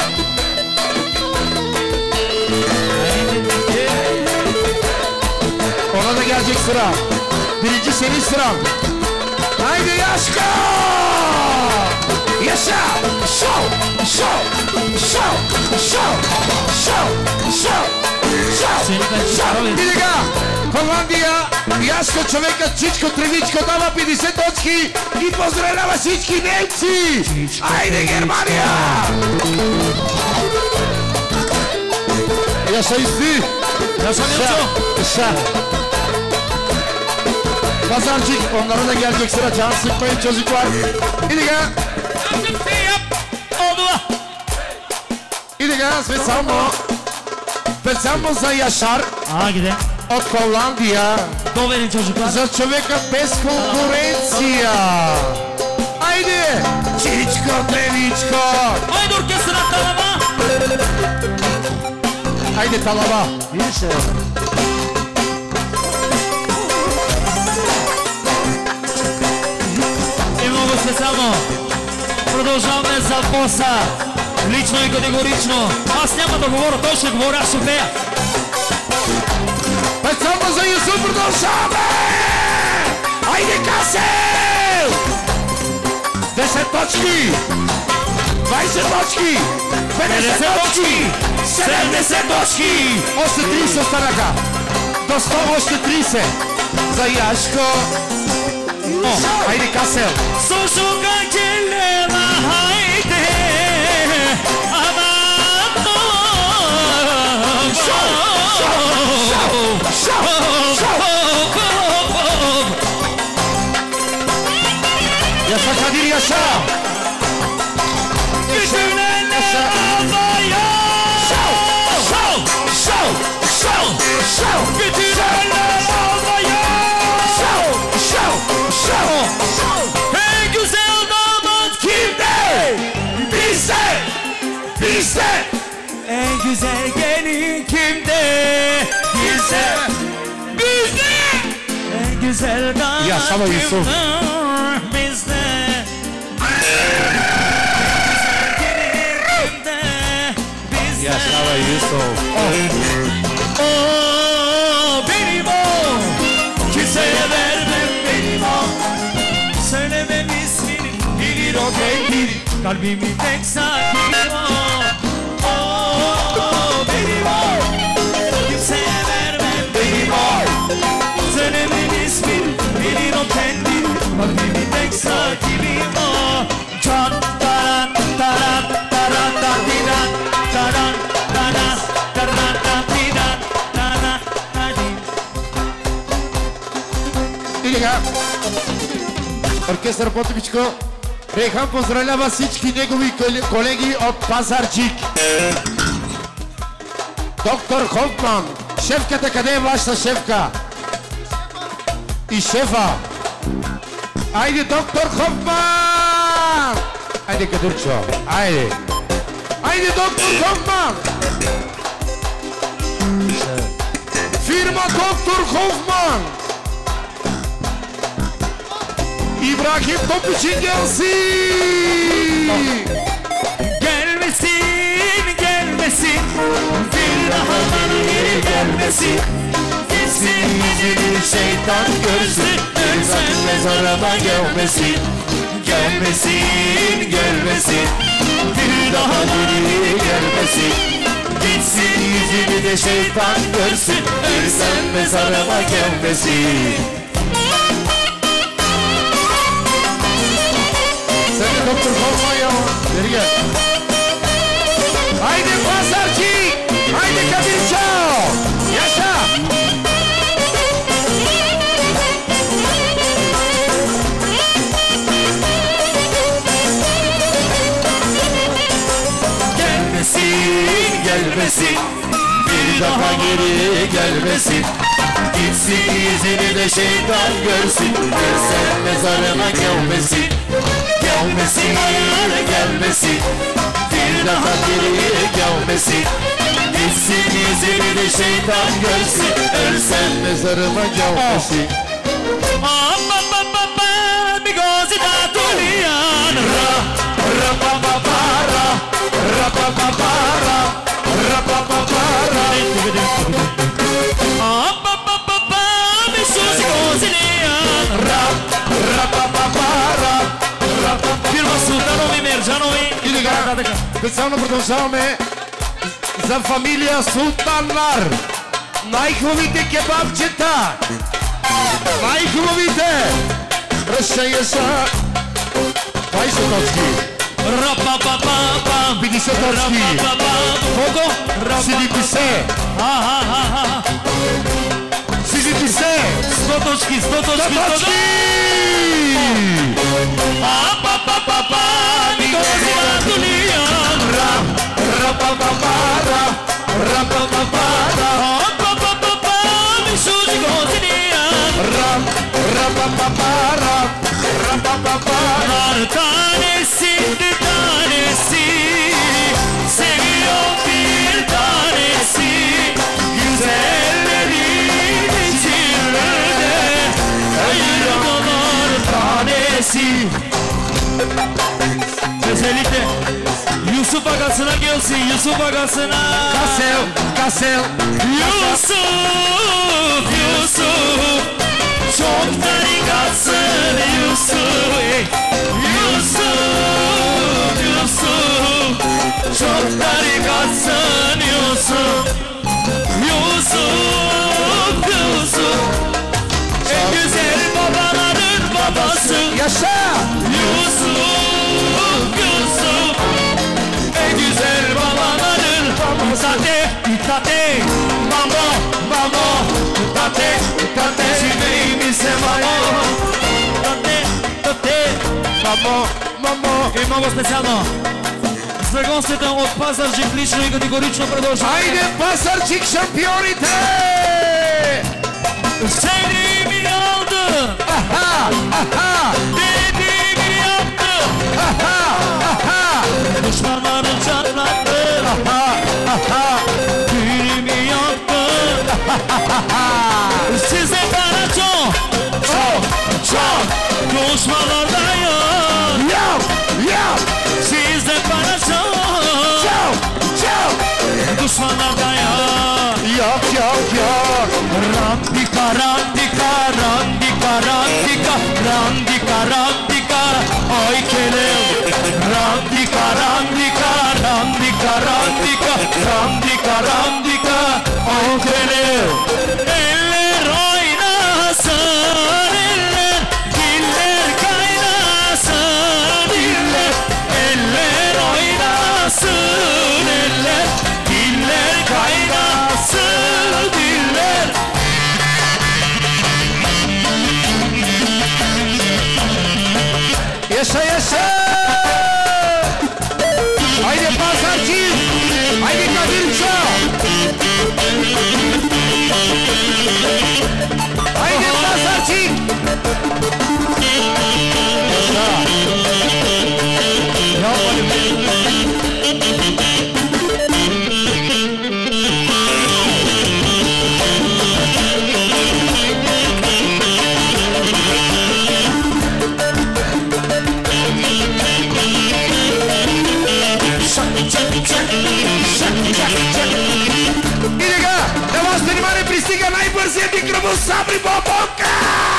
Ona da gelecek sıra. Birinci senin sıran. Haydi Yaşko! Yaşa! Şov! Şov! Şov! Şov! Şov! Şov! Şov! Bir dakika! Холандия, Яшко човека, Чичко Тревичко дава 50 точки и поздравлява всички немци! Айде, Германия! Yaşa üstü. Yaşa Nemco. Yaşa. Pazarcık, onlara da gelecek sıra, can sıkmayın çocuklar. İdi gel. İdi gel, specijalno za Yaşar Aha gide. od Holandija. Doverin çocuklar. Za čoveka bez konkurencija. Ajde, Čičko, Trevičko. Haydi orkestra talama. Ajde, talaba. И много специално продължаваме за боса. Лично и категорично. Аз няма да говоря, той ще говоря, аз ще пея. Специално за Юсуф продължаваме! Айде, Касел! 10 точки! 20 точки! 50 точки! 70 точки! Още 30 останаха! До 100 още 30! За Яшко! Айде, Касел! Сушука келема, хайде! Амато! Yaşa Kadir, yaşa! Güçlülerle havaya! Güçlülerle havaya! En güzel damat kimde? Bizde! Bizde! En güzel gelin kimde? Bizde! Bizde! En güzel damat Yaşama Yusuf. kimde? Bizde! Yaşa Yusuf! Oh, benim o, kimseye vermem benim o. Söylemem ismini, bilir o kendini, kalbimin tek sahibi o. Oh, benim o, kimseye vermem benim o. Söylemem ismini, bilir o kendini, kalbimin tek sahibi o. Can taran taran taran taran taran taran taran taran taran taran. И сега, оркестър Потопичко, Рейхан поздравлява всички негови колеги от Пазарджик. Доктор Хофман, шефката, къде е вашата шефка? И шефа. Айде, доктор Хофман! Айде, Кадурчо, айде. Айде, доктор Хофман! Фирма доктор Хофман! İbrahim Topçu gelsin! Gelmesin, gelmesin, bir daha bana geri gelmesin. Gitsin yüzünü şeytan görsün, ölsem mezarıma gelmesin. Gelmesin, gelmesin, bir daha geri gelmesin. Gitsin yüzünü de şeytan görsün, ölsem mezarıma gelmesin. Sen de doktor Hoffman ya. Geri gel. Haydi Pazarcı! Haydi Kadir Çao! Yaşa! Gelmesin, gelmesin, bir daha geri gelmesin. Gitsin yüzünü de şeytan görsün, ölsem mezarıma gelmesin. Gelmesin, gelmesin, bir daha geri gelmesin. Gitsin yüzünü de şeytan görsün, ölsem Mezarıma gelmesin. mi gozi da tulian. Ra, ra pa pa pa ra, ra pa pa pa ra, ra pa pa pa ra. Mi susi gozi lian. Ra, ra pa pa pa ra, ra pa pa. Firma Султанови, Мерджанови. И така, специално продължаваме за фамилия Султанар. най-хубавите кебабчета. Най-хубавите. Ръщая са 20 точки. 50 точки. Колко? 70. 100 точки, 100 точки, 100 точки! Veselite Yusuf Agası'na gelsin, Yusuf Agası'na. Kasel. Yusuf çok tarikatsın Yusuf çok tarikatsın Yusuf en güzel babaların babası Yaşa. Yusuf en güzel babaların Tate Mamo Tate Çiğneyi se mamo Tate Mamo И много специално за гостите от Пазарджик лично и категорично продължаваме. Хайде, Пазарджик шампионите! Seni mi aldı? Dedi mi yaptı? Düşmanların canlandı. Beni mi yaptı? Size bana çok düşmanlardayım. Size bana çok düşmanlardayım. Yok. Randika ay kelem Randika ay kelem Eller oynasın eller diller kaynasın eller oynasın eller diller kaynasın diller. Yaşa! Haydi Pazarcık! Haydi Kadirca! Haydi Pazarcık! Yaşa! Пристига най-бързия микробус Сабри Бобока!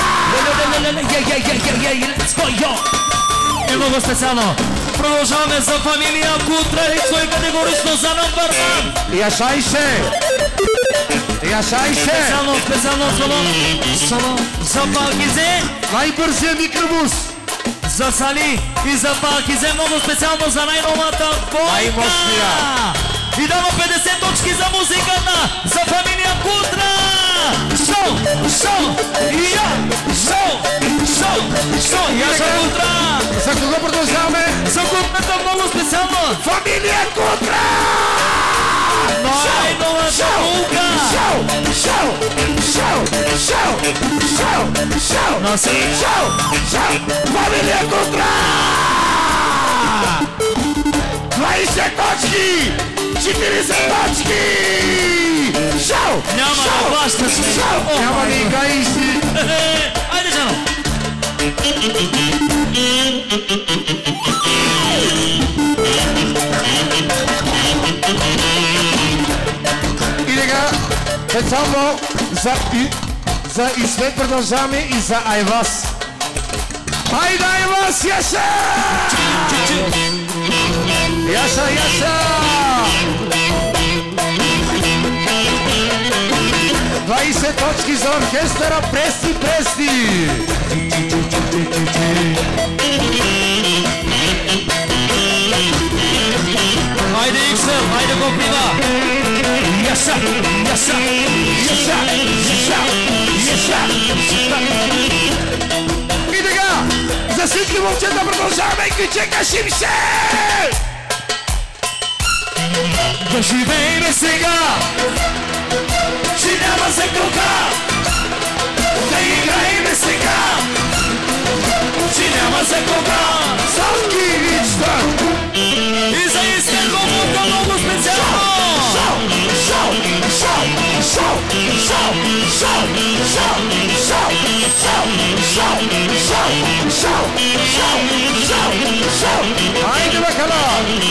И много специално продължаваме за фамилия Кутра и кой категорично за номер 1. Яшайше! Специално соло за Балкизе. Най-бързия микробус! За Сали и за Балкизе, много специално за най-новата бойка. Най-мощния! И дава 50 точки за музиката, за фамилия Кутра! Шоу! Яша Кутра! За кого продължаваме? За групата много специално! Фамилия Кутра! Най-новата булка! Фамилия Кутра! 20 точки! 40 точки! Шоу! Няма да плащаш! Няма да играеш си! Айде, Жано! И сега, специално за Исвет продължаваме и за Айвас. Хайде, Айвас, Яша! Яша! 50 20 точки за оркестъра Прести Прести. Haydi Yüksel, haydi Kopriva. Yaşa, yaşa, yaşa, yaşa, yaşa. И така, за всички момчета продължаваме Кичека Шимшек! Да живееме сега, че няма за кога. Да играеме сега, че няма за кога. Салки личта! И за Искрен Бобулка много специално. Шоу, шоу, шоу, шоу, шоу, шоу, шоу, шоу, шоу, шоу, шоу, шоу, шоу, шоу. Хайде бакала!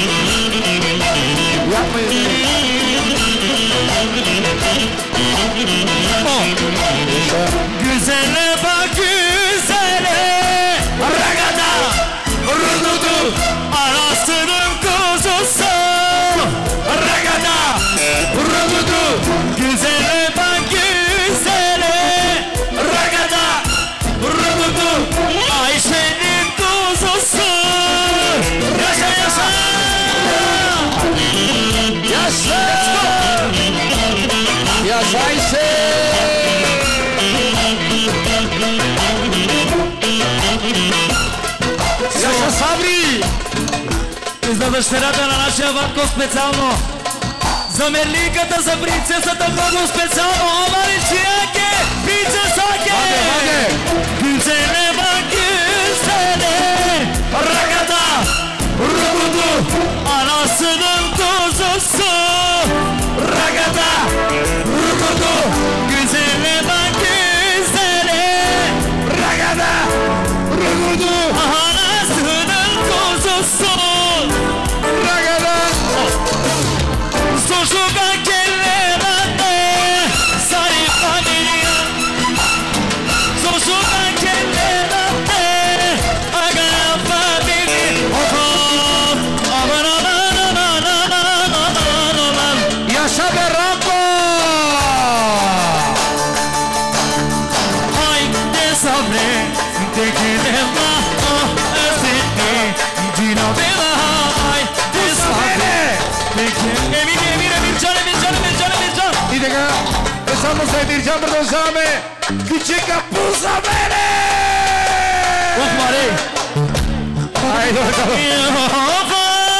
Güzele bak güzele, ragada, rududu, anasının kuzusu. Ragada, rududu, güzele bak güzele, ragada, rududu, Ayşe'nin kuzusu. Yaşa yaşa. Yaşa! Yaşayse! Yaşa Sabri! И за дъщерята на нашия Ванко специално. За Мерликата, за принцесата много специално. Омари чияке, принцесаке! Ваде! Güzele bak güzele, ragada, rududu, anasının kuzusu. Ragada, rududu, güzele bak güzele, ragada, rududu, anasının kuzusu. Ragada! Susuga kellerande, sarı familia. Susuga kellerande, agara famili. Aman aman aman aman aman aman. Yaşa be Rambo! Ay de sabre, de gidema, özletme, cino bela. Ay de sabre, de gidema. Emir can. И така, само след Ирджан продължаваме Кичека пуса мене! Ох, Мари! Айде, бакала!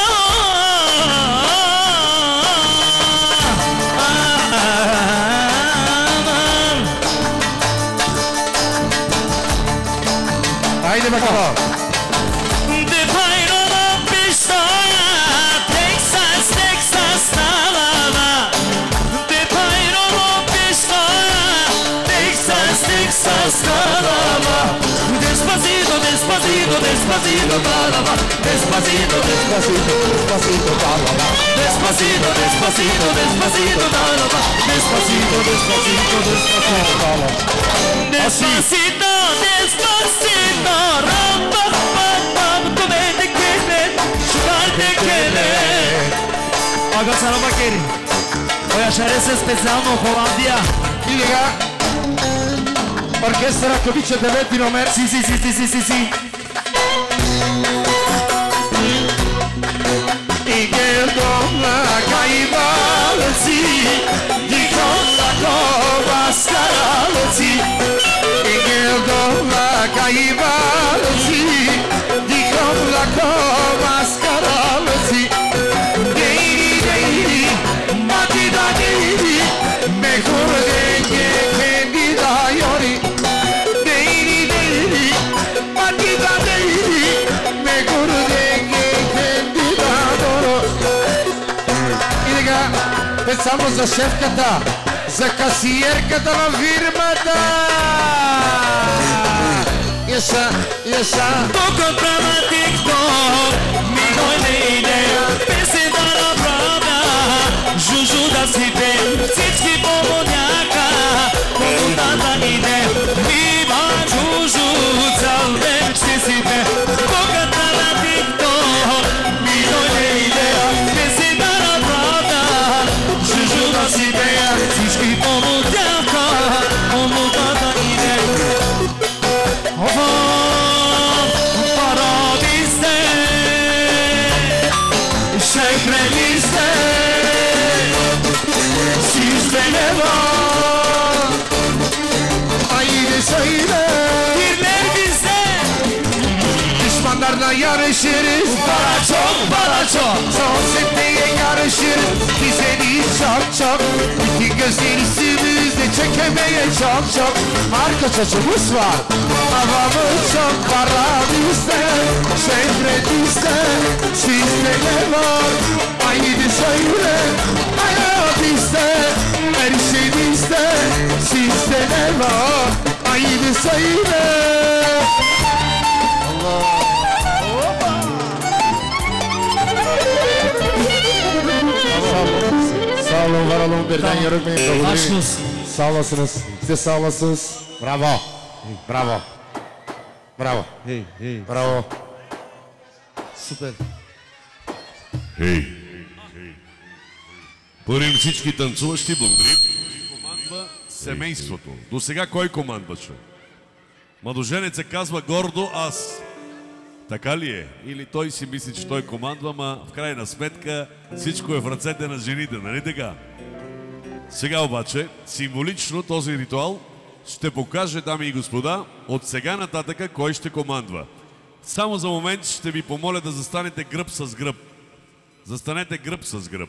Айде, бакала! De payrona pistoia, Texas, talava. De payrona pistoia, Texas, talava. Despacito, talava. Despacito, talava. Despacito, talava. Despacito, rampa, tu me te quieres, te quieres. Aga sana bakeri. O yaşarese specijalno Holandija. И така, оркестъра Кобича 9 номер. Si. И гердона кайбалци, дикона коваскаралци. И гердона кайбалци, дикона коваскаралци. Дейри, матида дейри, mejor de que vendida yori. Дейри, матида дейри, mejor de que vendida yori. И така, само за шефката, за касиерката на фирмата. Яша. Тук права TikTok, ми дойде идея, песента на правда, жужу да си пе, всички помоняка, помогната иде, има жужу, цял ден ще си пе. Тук права TikTok, ми дойде идея, песента на правда, жужу да си пе, всички помоняка, söyle. Birler bizde. Düşmanlarla yarışırız. Para çok, para çok. Son seteye yarışırız. Bize değil çok çok. Bütün gözleri üstümüzde çekemeye çok çok. Marka çocuğumuz var. Havamız çok, para bizde. Şehret bizde. Sizde ne var? Haydi söyle. Hayat bizde. Her şey bizde. Sizde ne var? Haydi söyle. Sağ olun, var olun, birden yürümeyin. Aşk olsun. Sağ olasınız, size sağ olasınız. Bravo, bravo, bravo, Hey, hey, bravo. супер. Хей! Първим всички танцуващи, благодарим. Командва семейството. До сега кой командваше? Младоженецът казва гордо аз. Така ли е? Или той си мисли, че той командва, ма в крайна сметка всичко е в ръцете на жените, нали така? Сега обаче, символично този ритуал ще покаже, дами и господа, от сега нататъка кой ще командва. Само за момент ще ви помоля да застанете гръб с гръб. Застанете гръб с гръб.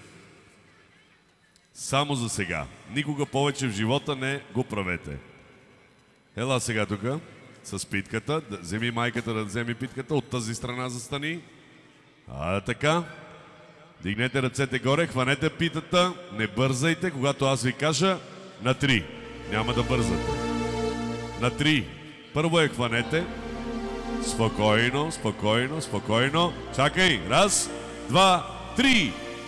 Само за сега. Никога повече в живота не го правете. Ела сега тук с питката. Вземи майката да вземи питката. От тази страна застани. Така. Дигнете ръцете горе, хванете питата. Не бързайте, когато аз ви кажа на 3. Няма да бързате. На 3. Първо я хванете. Спокойно, спокойно, спокойно. Чакай. Раз, два, 3.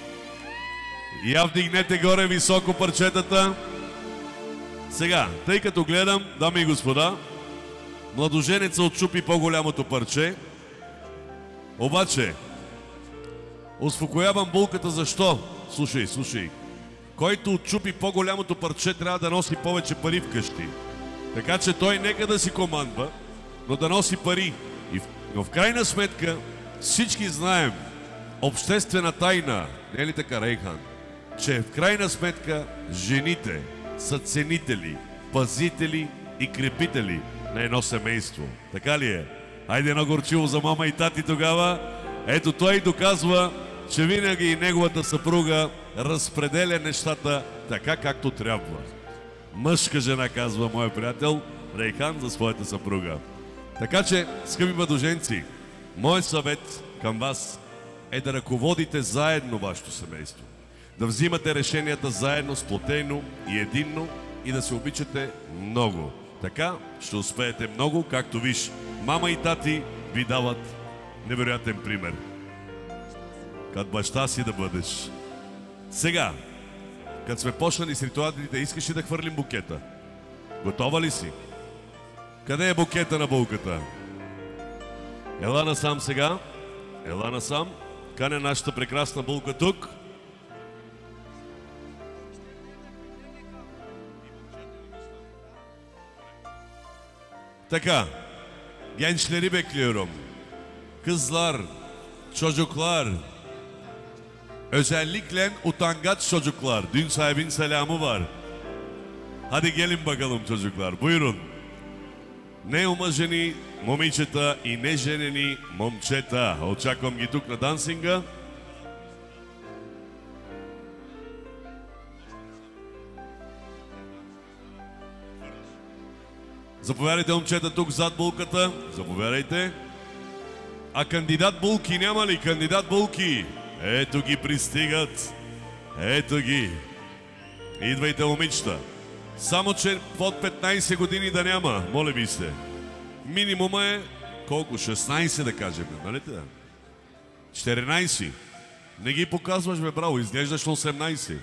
Я вдигнете горе високо парчетата. Сега, тъй като гледам, дами и господа, младоженеца отчупи по-голямото парче. Обаче, успокоявам булката, защо? Слушай, слушай. Който отчупи по-голямото парче, трябва да носи повече пари вкъщи. Така че той нека да си командва, но да носи пари. Но в крайна сметка, всички знаем, обществена тайна, не е ли така, Рейхан, че в крайна сметка жените са ценители, пазители и крепители на едно семейство. Така ли е? Хайде едно горчиво за мама и тати тогава. Ето той доказва, че винаги неговата съпруга разпределя нещата така, както трябва. Мъжка жена, казва моя приятел Рейхан за своята съпруга. Така че, скъпи младоженци, моят съвет към вас е да ръководите заедно вашето семейство. Да взимате решенията заедно, сплотено и единно и да се обичате много. Така ще успеете много, както виж, мама и тати ви дават невероятен пример. Като баща си да бъдеш. Сега, като сме почнали с ритуалите, искаш ли да хвърлим букета? Готова ли си? Къде е букета на булката? Ела насам сега. Ела насам. Каня нашата прекрасна булка тук. Така. Gençleri bekliyorum. Kızlar, çocuklar. Özellikle utangaç çocuklar. Dün sahibin selamı var. Hadi gelin bakalım çocuklar. Buyurun. Неомъжени момичета и неженени момчета. Очаквам ги тук на дансинга. Заповядайте, момчета, тук зад булката. Заповядайте. А кандидат булки няма ли? Кандидат булки. Ето ги пристигат. Ето ги. Идвайте, момичета. Само, че под 15 години да няма, моля ви се. Минимума е колко? 16 да кажем, нали те? 14. Не ги показваш, бе, браво, изглеждаш на 18.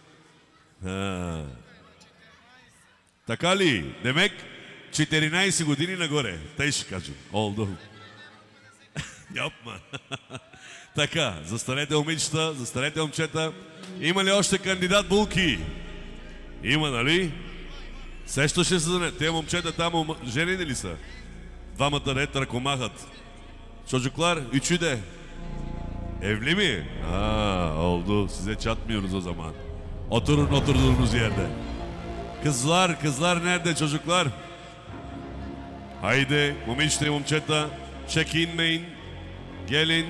Така ли? Демек, 14 години нагоре. Тъй ще кажем. Олдо. Япма. Така, застанете, момичета, застанете, момчета. Има ли още кандидат булки? Има, нали? Сещаше се за не. Те момчета там женени ли са? Двамата ред ръкомахат. Çocuklar, üçü de. Evli mi? Oldu. Size çatmıyoruz o zaman. Oturun oturduğunuz yerde. Kızlar nerede çocuklar? Хайде, момичета и момчета, check-in main, Гелин.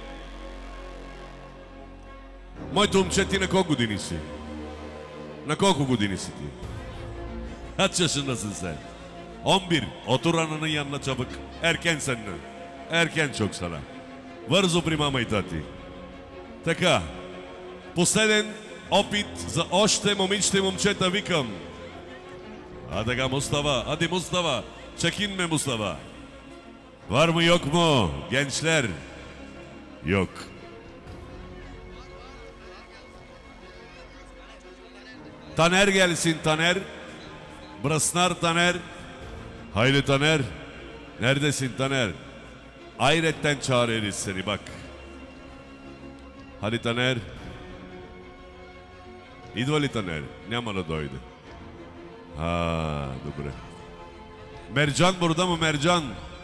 Моето момче, ти на колко години си? На колко години си ти? Açyaşındasın sen. 11. Otur ananın yanına çabuk. Erken seninle. Erken çok sana. Бързо при мама и тати. Така. Последен опит за още момичета и момчета, викам. А така, Mustafa. Hadi Mustafa. Çekinme Mustafa. Var mı yok mu? Gençler. Yok. Taner gelsin Taner. Brasnar Taner. Hayli Taner. Neredesin Taner? Hayretten çağırırız seni bak. Hadi Taner. Идва ли Танер? Няма да дойде. Добре. Мерджан, burada mı Мерджан?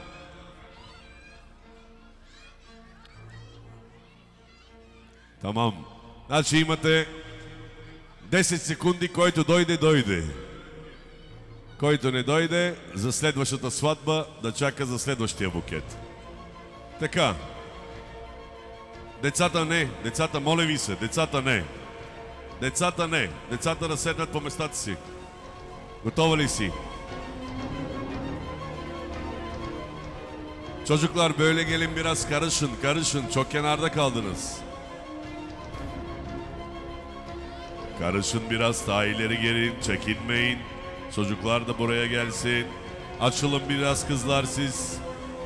Тамам. Значи имате 10 секунди, който дойде, дойде. Който не дойде, за следващата сватба да чака за следващия букет. Така. Децата не. Децата, моля ви се, dецата не. Dецата не. Dецата да седнат по местата си. Готова ли си? Çocuklar böyle gelin biraz karışın, karışın. Çok kenarda kaldınız. Karışın biraz, daha ileri gelin, çekinmeyin. Çocuklar da buraya gelsin. Açılın biraz kızlar siz.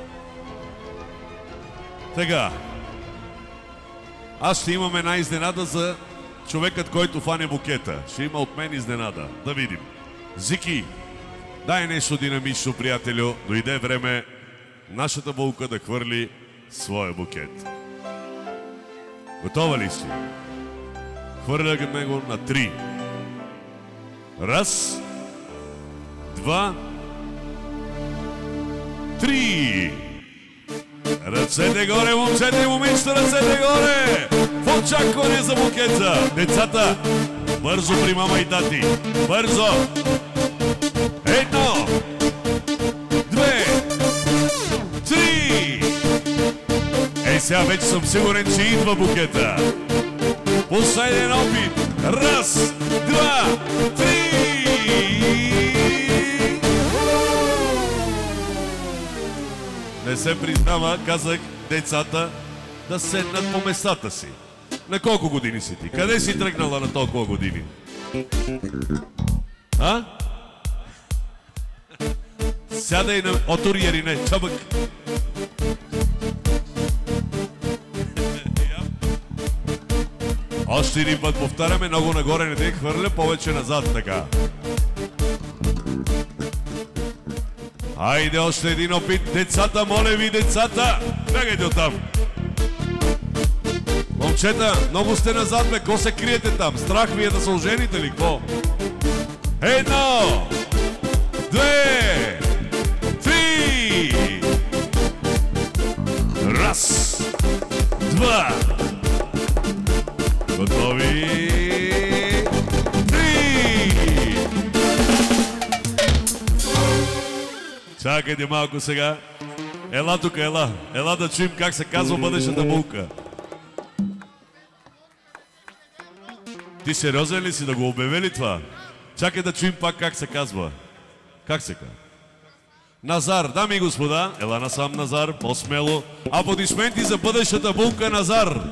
Така. Аз ще имам една изненада за човекът, който фане букета. Ще има от мен изненада. Да видим. Зики, дай нещо динамично, приятелю. Дойде време нашата булка да хвърли своя букет. Готова ли си? Хвърляме го на 3. Раз, 2, 3. Ръцете горе, момчета и момичета, ръцете горе! В очакване за букета! Децата, бързо при мама и тати! Бързо! 1, 2, 3! Сега вече съм сигурен, че идва букета! Последен опит! Раз, 2, 3! Не се признава, казах, децата да седнат по местата си. На колко години си ти? Къде си тръгнала на толкова години? А? Сядай на отор Ярине, чабък. Още един път повтаряме, много нагоре не те хвърля, повече назад така. Хайде, още един опит. Децата, моля ви, децата! Бягайте оттам! Момчета, много сте назад, бе. Ко се криете там? Страх ви е да се ожените ли? Ко? 1, 2, 3! Раз, 2! Готови? 3! Чакайте малко сега. Ела тук, ела. Ела да чуем как се казва бъдещата булка. Ти сериозен ли си да го обяви това? Чакай да чуем пак как се казва. Как се казва? Назар, дами и господа. Ела насам, Назар, по-смело. Аплодисменти за бъдещата булка, Назар.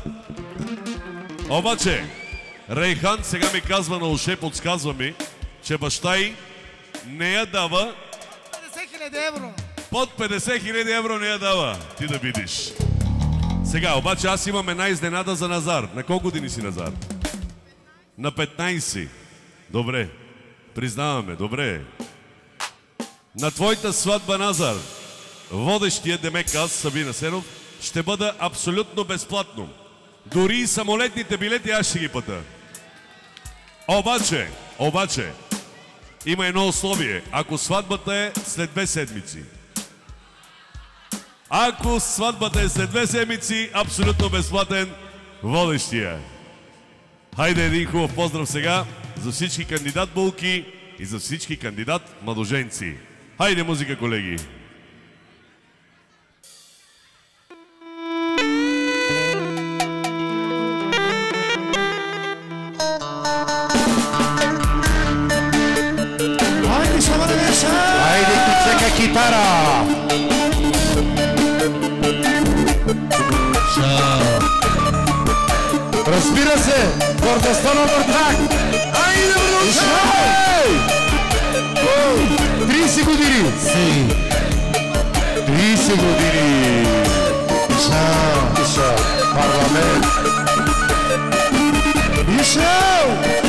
Обаче, Рейхан сега ми казва на уше, подсказва ми, че баща й не я дава 50,000 евро. Под 50,000 евро не я дава. Ти да видиш. Сега, обаче аз имам една изненада за Назар. На колко години си, Назар? На 15. Добре. Признаваме, добре. На твоята сватба, Назар, водещия, демек аз, Сабин Асенов, ще бъда абсолютно безплатно. Дори и самолетните билети аз ще ги платя. Обаче, има едно условие. Ако сватбата е след 2 седмици. Ако сватбата е след 2 седмици, абсолютно безплатен водещия. Хайде един хубав поздрав сега за всички кандидат булки и за всички кандидат младоженци. Хайде музика, колеги! Хайде, шама да вече! Айде, кичека китара! Разбира се, гордостта на Муртак! Айде, продължавай! 30 години! 30 години! Иша! Парламент! Ишел!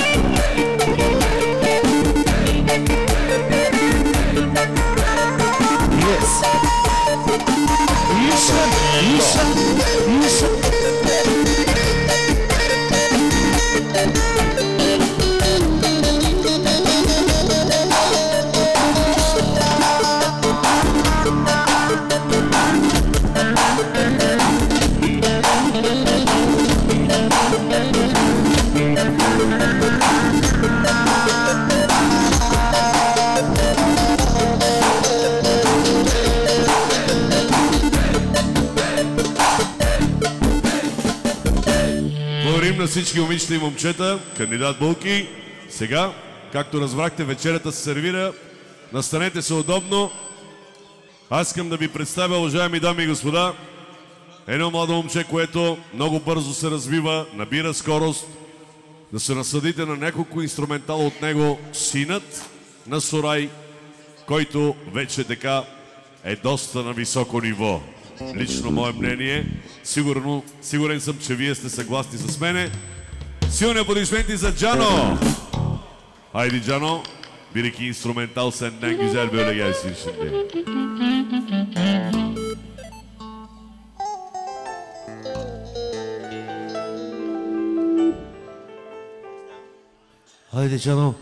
Yes! Иша! Благодарим на всички момичета и момчета, кандидат Булки. Сега, както разбрахте, вечерята се сервира. Настанете се удобно. Аз искам да ви представя, уважаеми дами и господа, едно младо момче, което много бързо се развива, набира скорост. Да се насъдите на няколко инструментала от него, синът на Сорай, който вече така е доста на високо ниво. Лично мое мнение. Сигурен съм, че вие сте съгласни с мене. Силни аплодисменти за Джано! Haydi Cano, bir iki instrumental senden güzel böyle gelsin şimdi. Haydi Cano.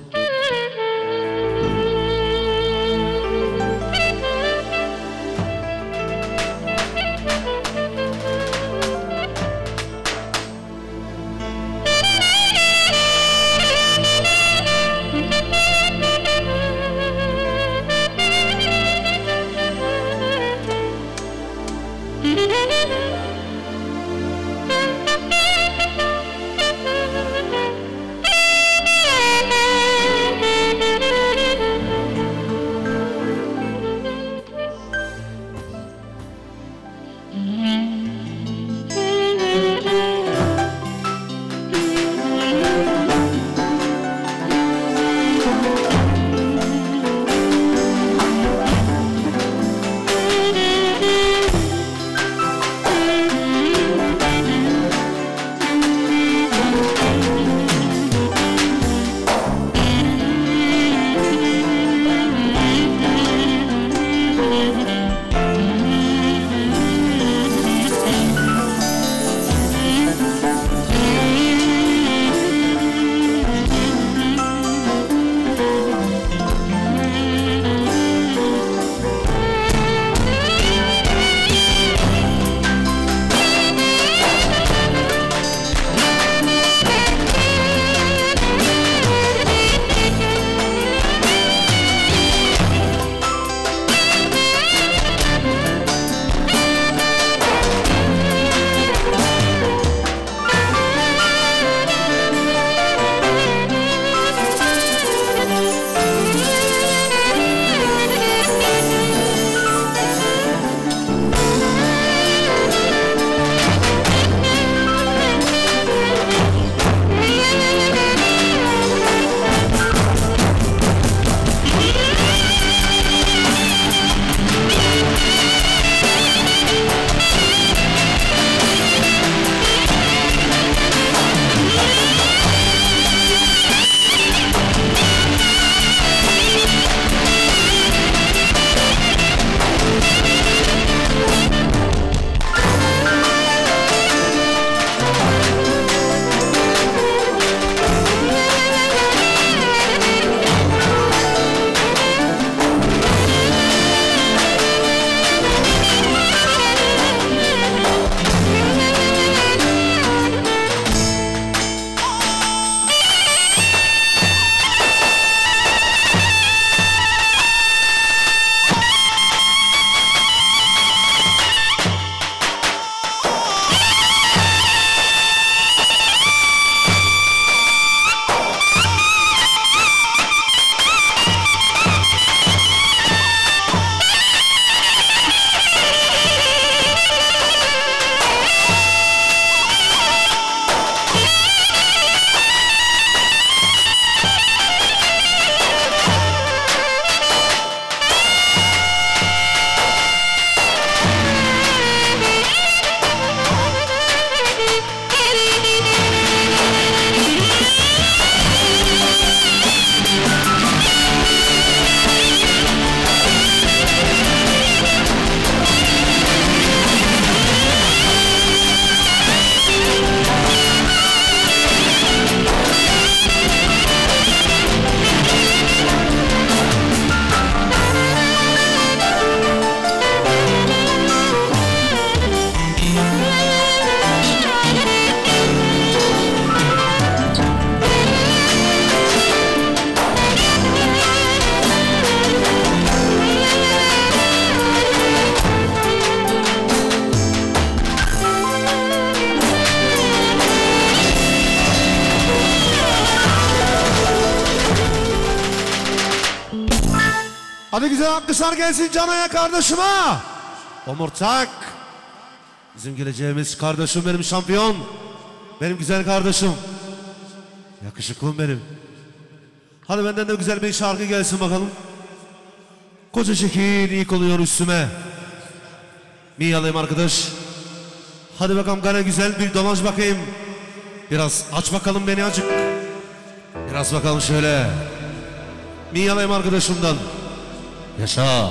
Hadi güzel alkışlar gelsin Cano'ya kardeşime. Omurtak. Bizim geleceğimiz kardeşim benim şampiyon. Benim güzel kardeşim. Yakışıklım benim. Hadi benden de güzel bir şarkı gelsin bakalım. Koca şekil ilk oluyor üstüme. Mi alayım arkadaş. Hadi bakalım gane güzel bir dolaş bakayım. Biraz aç bakalım beni acık. Biraz bakalım şöyle. Mi alayım arkadaşımdan. Yaşa.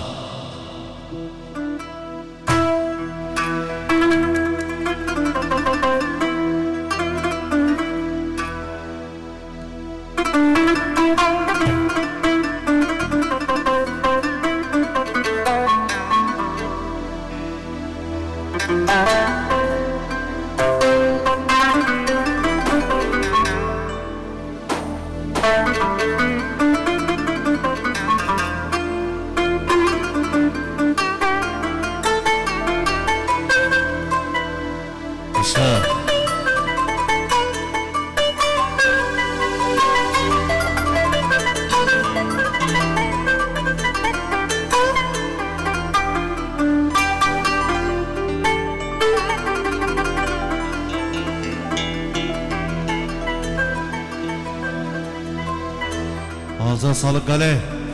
Ağzına sağlık Gale.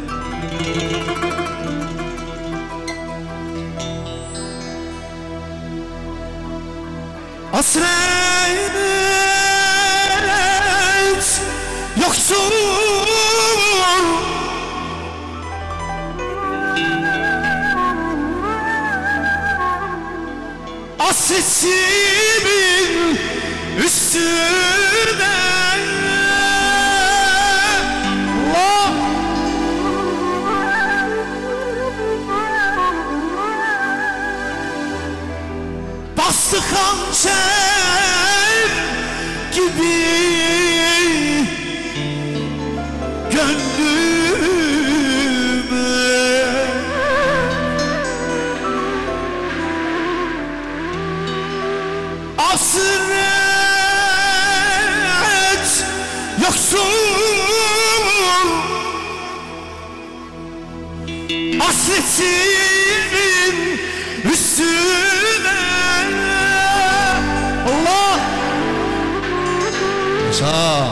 Hasret yoksun, hasretimin üstüne bastı hançer gibi gönlüme. Hasret yoksun, hasretimin üstüne. Allah! Yaşa!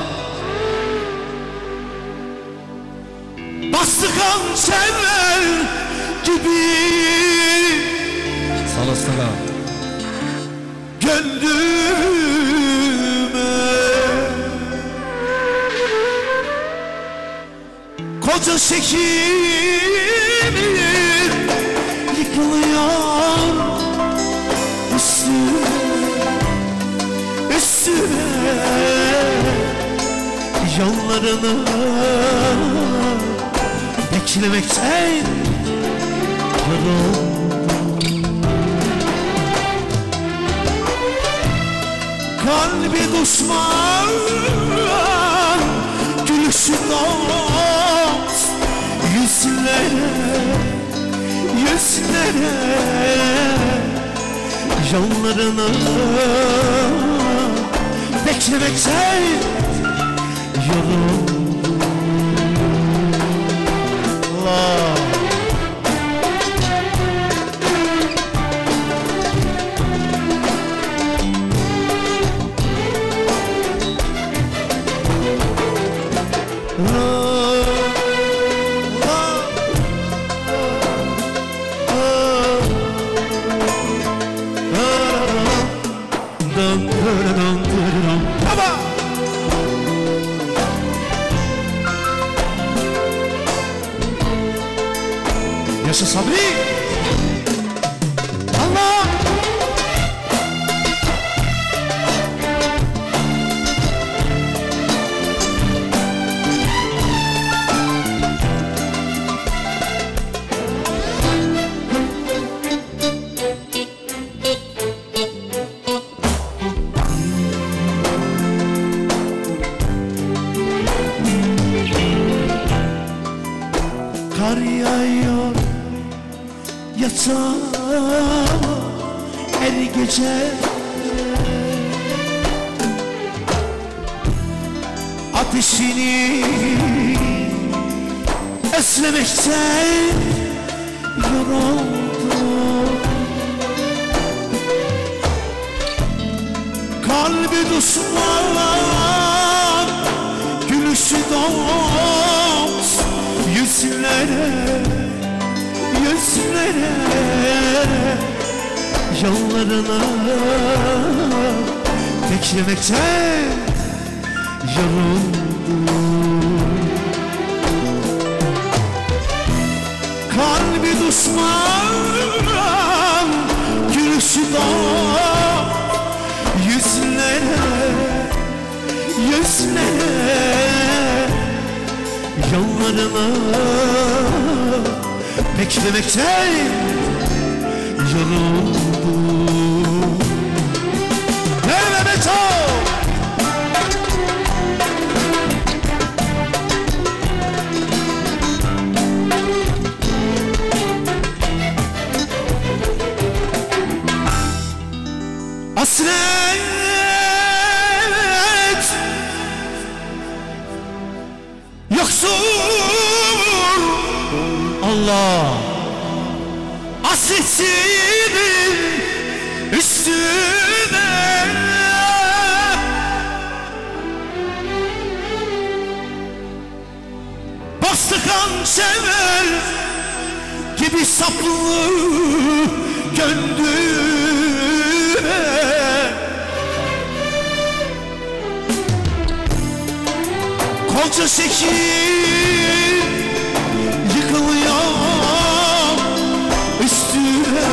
Bastı hançerler gibi sala sala gönlüme. Koca şekirim yıkılıyor üstüme, üstüme. Yollarını beklemekten yoruldum. Kalbi düşman, gülüşün dost yüzlere, yüzlere. Yollarını beklemekten yoruldum. Allah. Yaşa Sabri! Allah! Kar yağıyor yatağıma her gece, ateşini Özlemekten yoruldum. Kalbi düşman, gülüşü dost. Yüzlere, yüzlere, yollarına beklemekten yoruldum. Kalbi düşman, gülüşü dost. Yüzlere, yüzlere, yollarına beklemekten yoruldum. Hey Mehmet o! Hasret yoksun Allah, hasretinin üstüne bastı hançer gibi saplı gönlüme. Koca şekil yıkılıyor üstüne,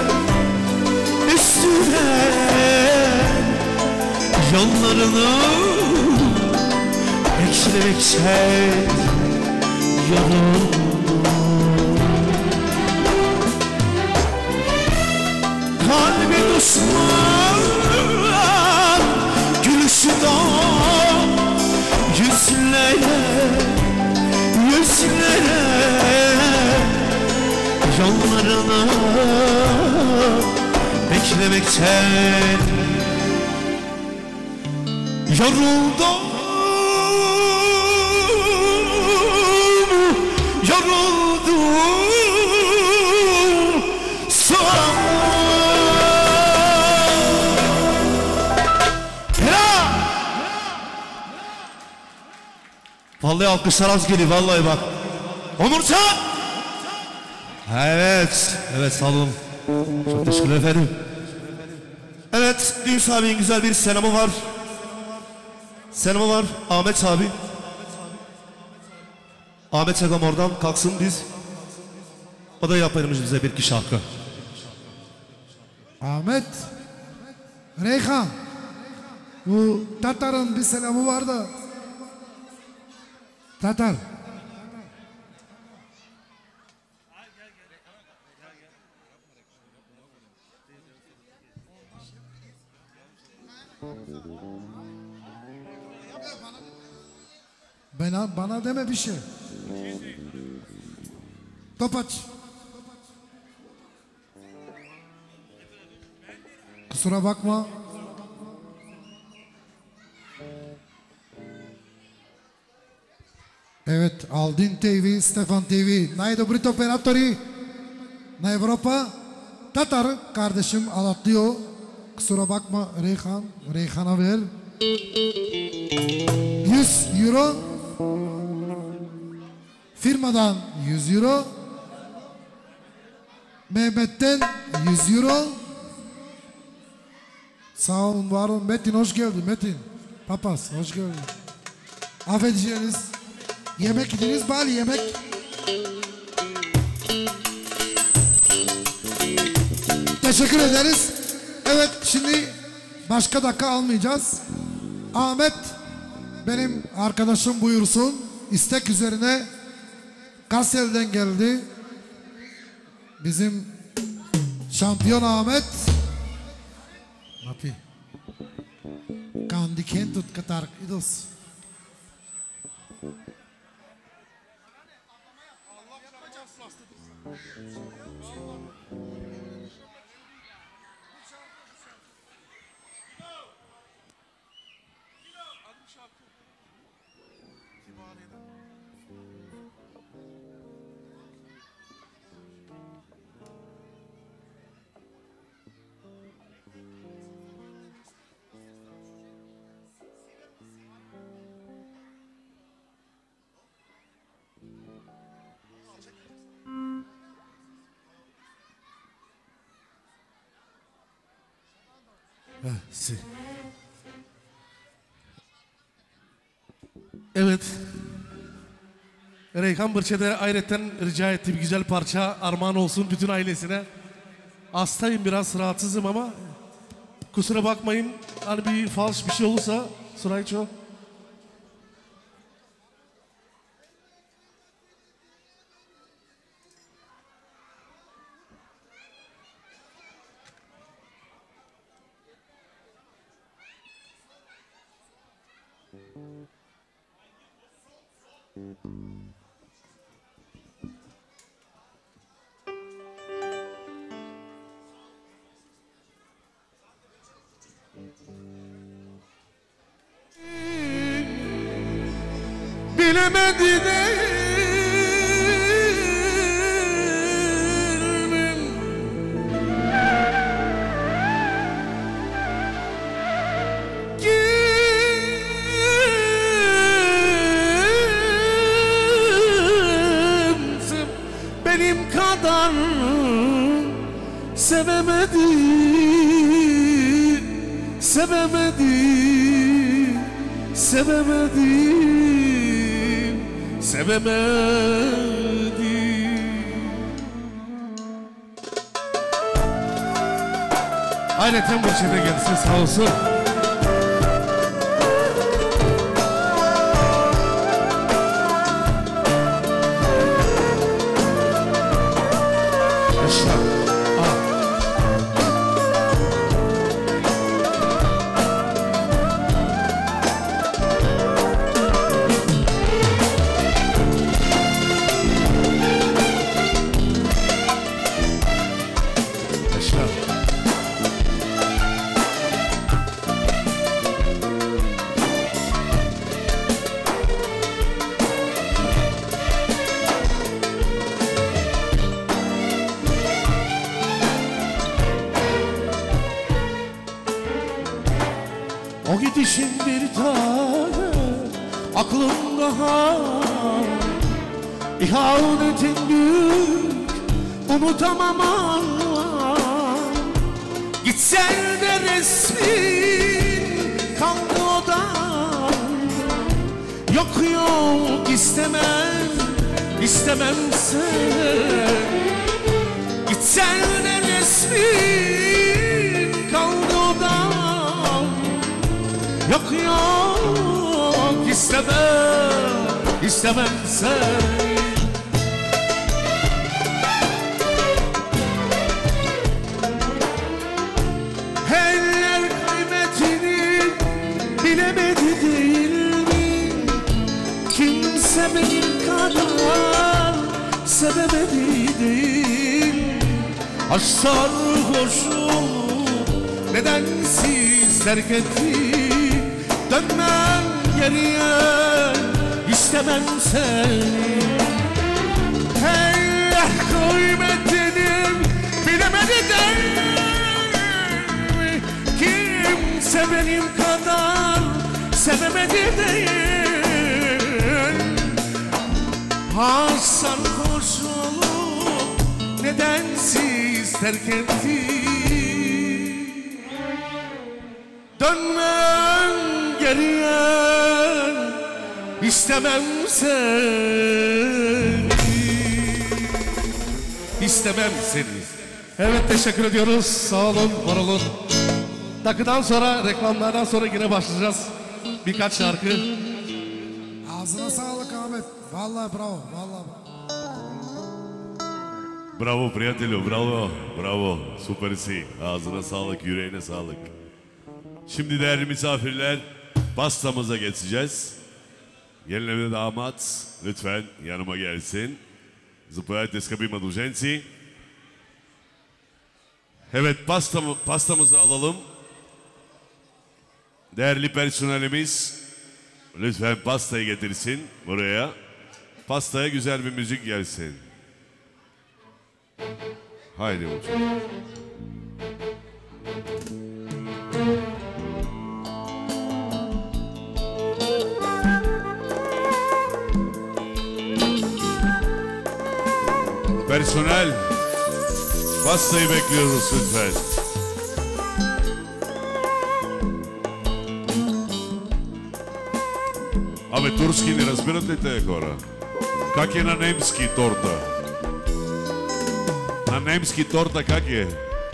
üstüne, yollarını beklemekten yoruldum. Kalbi düşman, gülüşü dost. Yüzlere, yüzlere, yollarına beklemekten yoruldum, yoruldum sonra. Vallahi alkışlar az geliyor vallahi bak. Omurcan! Evet, evet sağ olun. Çok teşekkürler efendim. Evet, Düğüs abinin güzel bir selamı var. Selamı var Ahmet abi. Ahmet Segam oradan kalksın biz. O da yapaymış bize bir iki şarkı. Ahmet, Reyhan, bu Tatar'ın bir selamı var da. Tatar. Bana deme bir şey. Topaç. Kusura bakma. Evet, Aldin TV, Stefan TV, най-добрите оператори на Европа. Tatar kardeşim alatlıyor. Kusura bakma Reyhan, Reyhan'a ver. 100 euro. Firmadan 100 euro. Mehmet'ten 100 euro. Sağ olun, var olun. Metin hoş geldin Metin. Papas hoş geldin. Affedeceğiniz. Yemek yediniz bari yemek. Teşekkür ederiz. Evet şimdi başka dakika almayacağız. Ahmet benim arkadaşım buyursun. İstek üzerine Kayseri'den geldi. Bizim şampiyon Ahmet. Mapi. Kandi kentut katar idos. Evet. Reyhan Bırçe'de ayrıca rica etti bir güzel parça armağan olsun bütün ailesine. Hastayım biraz rahatsızım ama kusura bakmayın. Hani bir falş bir şey olursa Surayço. Bilemedi değil mi? Kimse benim kadar sevemedi, sevemedi, sevemedi. Sevemedi. Ayrıca Burçin'e gelsin sağ olsun. O gidişin bir tane aklımda hal, İhanetin büyük unutamam Allah. Gitsen de resmin kaldı odan. Yok yok istemem, istemem sen. Gitsen de resmin kaldı odan. Yok yok istemem, istemem sen. Eller kıymetini bilemedi değil mi? Kimse benim kadar sevemedi değil. Aşk sarhoşum nedensiz terk etti. Dönmem geriye, istemem seni. Hey kıymetini bilemedi değil mi? Kimse benim kadar sevemedi değil. Aşk sarhoş olup nedensiz terk etti. Dönmem geriye, istemem seni, istemem seni. Evet teşekkür ediyoruz. Sağ olun, var olun. Takıdan sonra, reklamlardan sonra yine başlayacağız. Birkaç şarkı. Ağzına sağlık Ahmet. Vallahi bravo, vallahi. Bravo prijatelju, bravo, bravo. Süper si. Ağzına sağlık, yüreğine sağlık. Şimdi değerli misafirler, pastamıza geçeceğiz. Gelin evde damat, lütfen yanıma gelsin. Zapovedajte skrbima duženci. Evet, pastamızı alalım. Değerli personelimiz, lütfen pastayı getirsin buraya. Pastaya güzel bir müzik gelsin. Haydi hocam. Personel, pastayı bekliyoruz lütfen. Абе, турски не разбират ли тези хора? Как е на немски торта? На немски торта как е?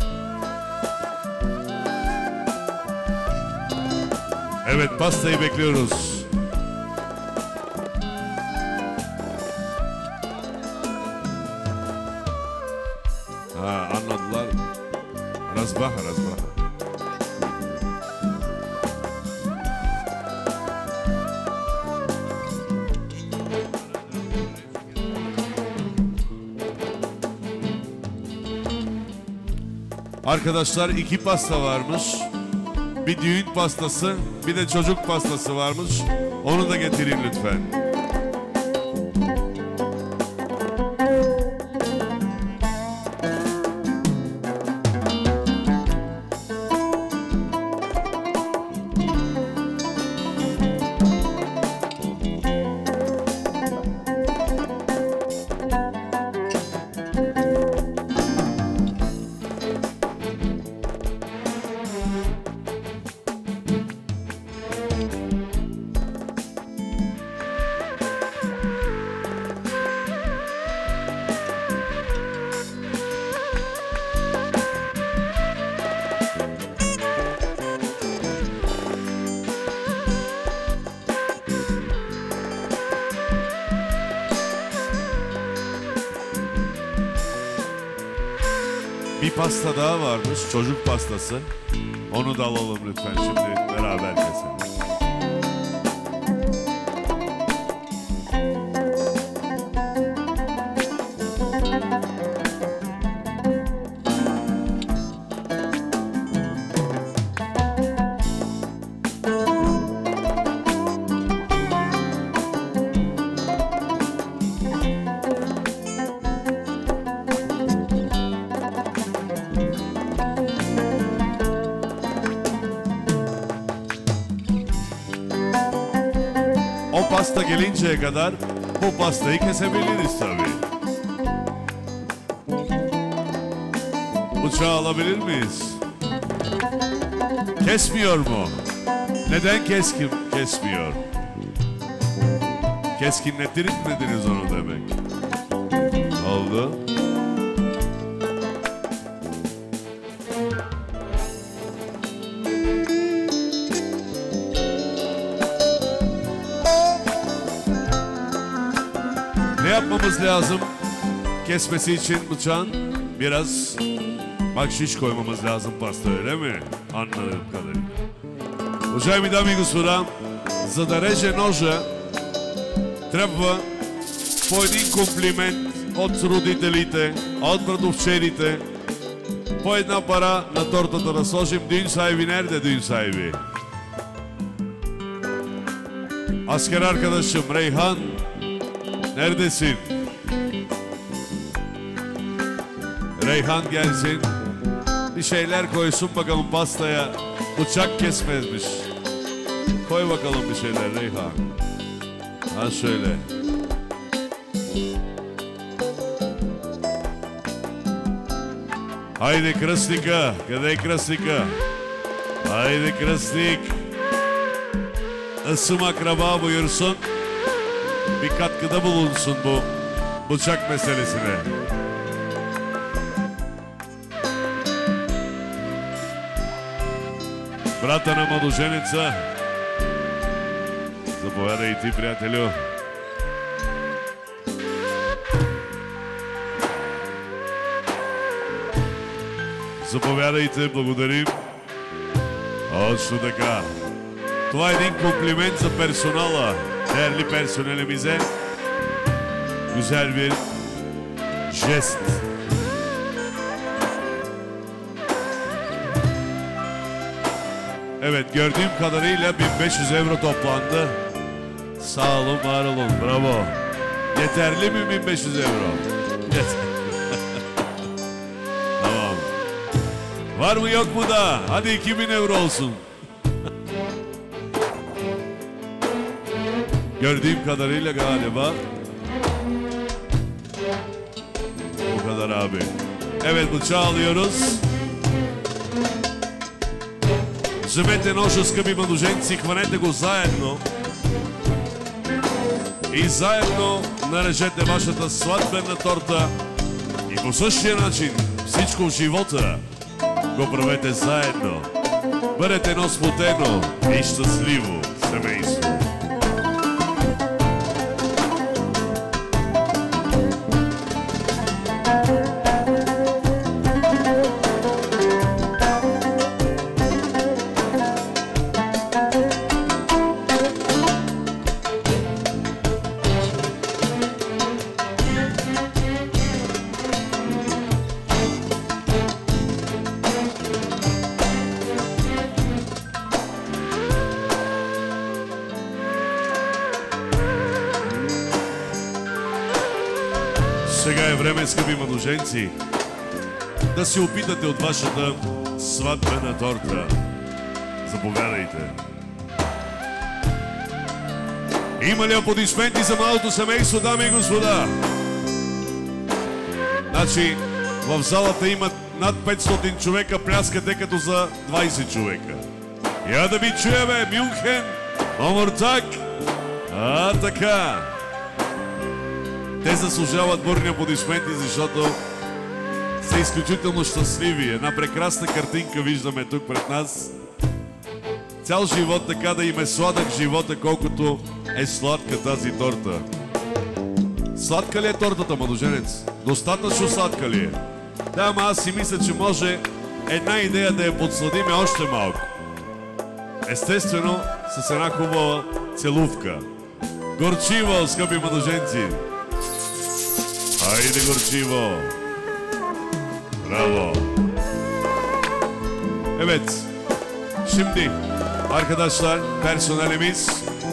Evet, pastayı bekliyoruz. Ha, anladılar. Razbah, razbah. Arkadaşlar 2 pasta varmış. Bir düğün pastası, bir de çocuk pastası varmış. Onu da getirin lütfen. Bir pasta daha varmış, çocuk pastası. Onu da alalım lütfen şimdi beraber keselim. O pasta gelinceye kadar bu pastayı kesebiliriz tabii. Bıçağı alabilir miyiz? Kesmiyor mu? Neden kesmiyor? Keskinlettirmediniz onu demek. Ne oldu? Ne yapmamız lazım kesmesi için bıçağın? Biraz bakşiş koymamız lazım pasta, öyle mi? Anladığım kadarıyla. Уважаеми дами и господа, за да реже ножа, трябва по един комплимент от родителите, от братовчерите, по една пара на тортата да сложим. Düğün sahibi nerede, düğün sahibi? Asker arkadaşım Reyhan, neredesin? Reyhan gelsin. Bir şeyler koysun bakalım pastaya. Bıçak kesmezmiş. Koy bakalım bir şeyler Reyhan. Ha şöyle. Haydi Krasnika. Къде е Krasnika? Haydi Krasnik. Isım akraba buyursun. Bir katkıda bulunsun bu bıçak meselesine. Брата на младоженеца. Заповядай и ти, приятелю. Заповядайте, благодарим. Точно така. Това е един комплимент за персонала. Değerli personelimize güzel bir jest. Evet, gördüğüm kadarıyla 1500 euro toplandı. Sağ olun, var olun, bravo. Yeterli mi 1500 euro? Tamam. Var mı yok mu da? Hadi 2000 euro olsun. Gördüğüm kadarıyla galiba bu kadar abi. Evet, bıçağı alıyoruz. Вземете ножа, скъпи младоженци, хванете го заедно. и заедно нарежете вашата сватбена торта и по същия начин всичко в живота го правете заедно. Бъдете едно сплотено и щастливо семейство. Сега е време, скъпи младоженци, да се опитате от вашата сватбена торта. Заповядайте. Има ли аплодисменти за младото семейство, дами и господа? Значи, в залата имат над 500 човека, пляскате като за 20 човека. Я да ви чуеме, Мюнхен, Омуртак. Така. Те заслужават бурни аплодисменти, защото са изключително щастливи. Една прекрасна картинка виждаме тук пред нас. Цял живот така да им е сладък живота, колкото е сладка тази торта. Сладка ли е тортата, младоженец? Достатъчно сладка ли е? Да, ама аз си мисля, че може една идея да я подсладиме още малко. Естествено, с една хубава целувка. Горчиво, скъпи младоженци! Haydi Gorçivo. Bravo. Evet. Şimdi arkadaşlar, personelimiz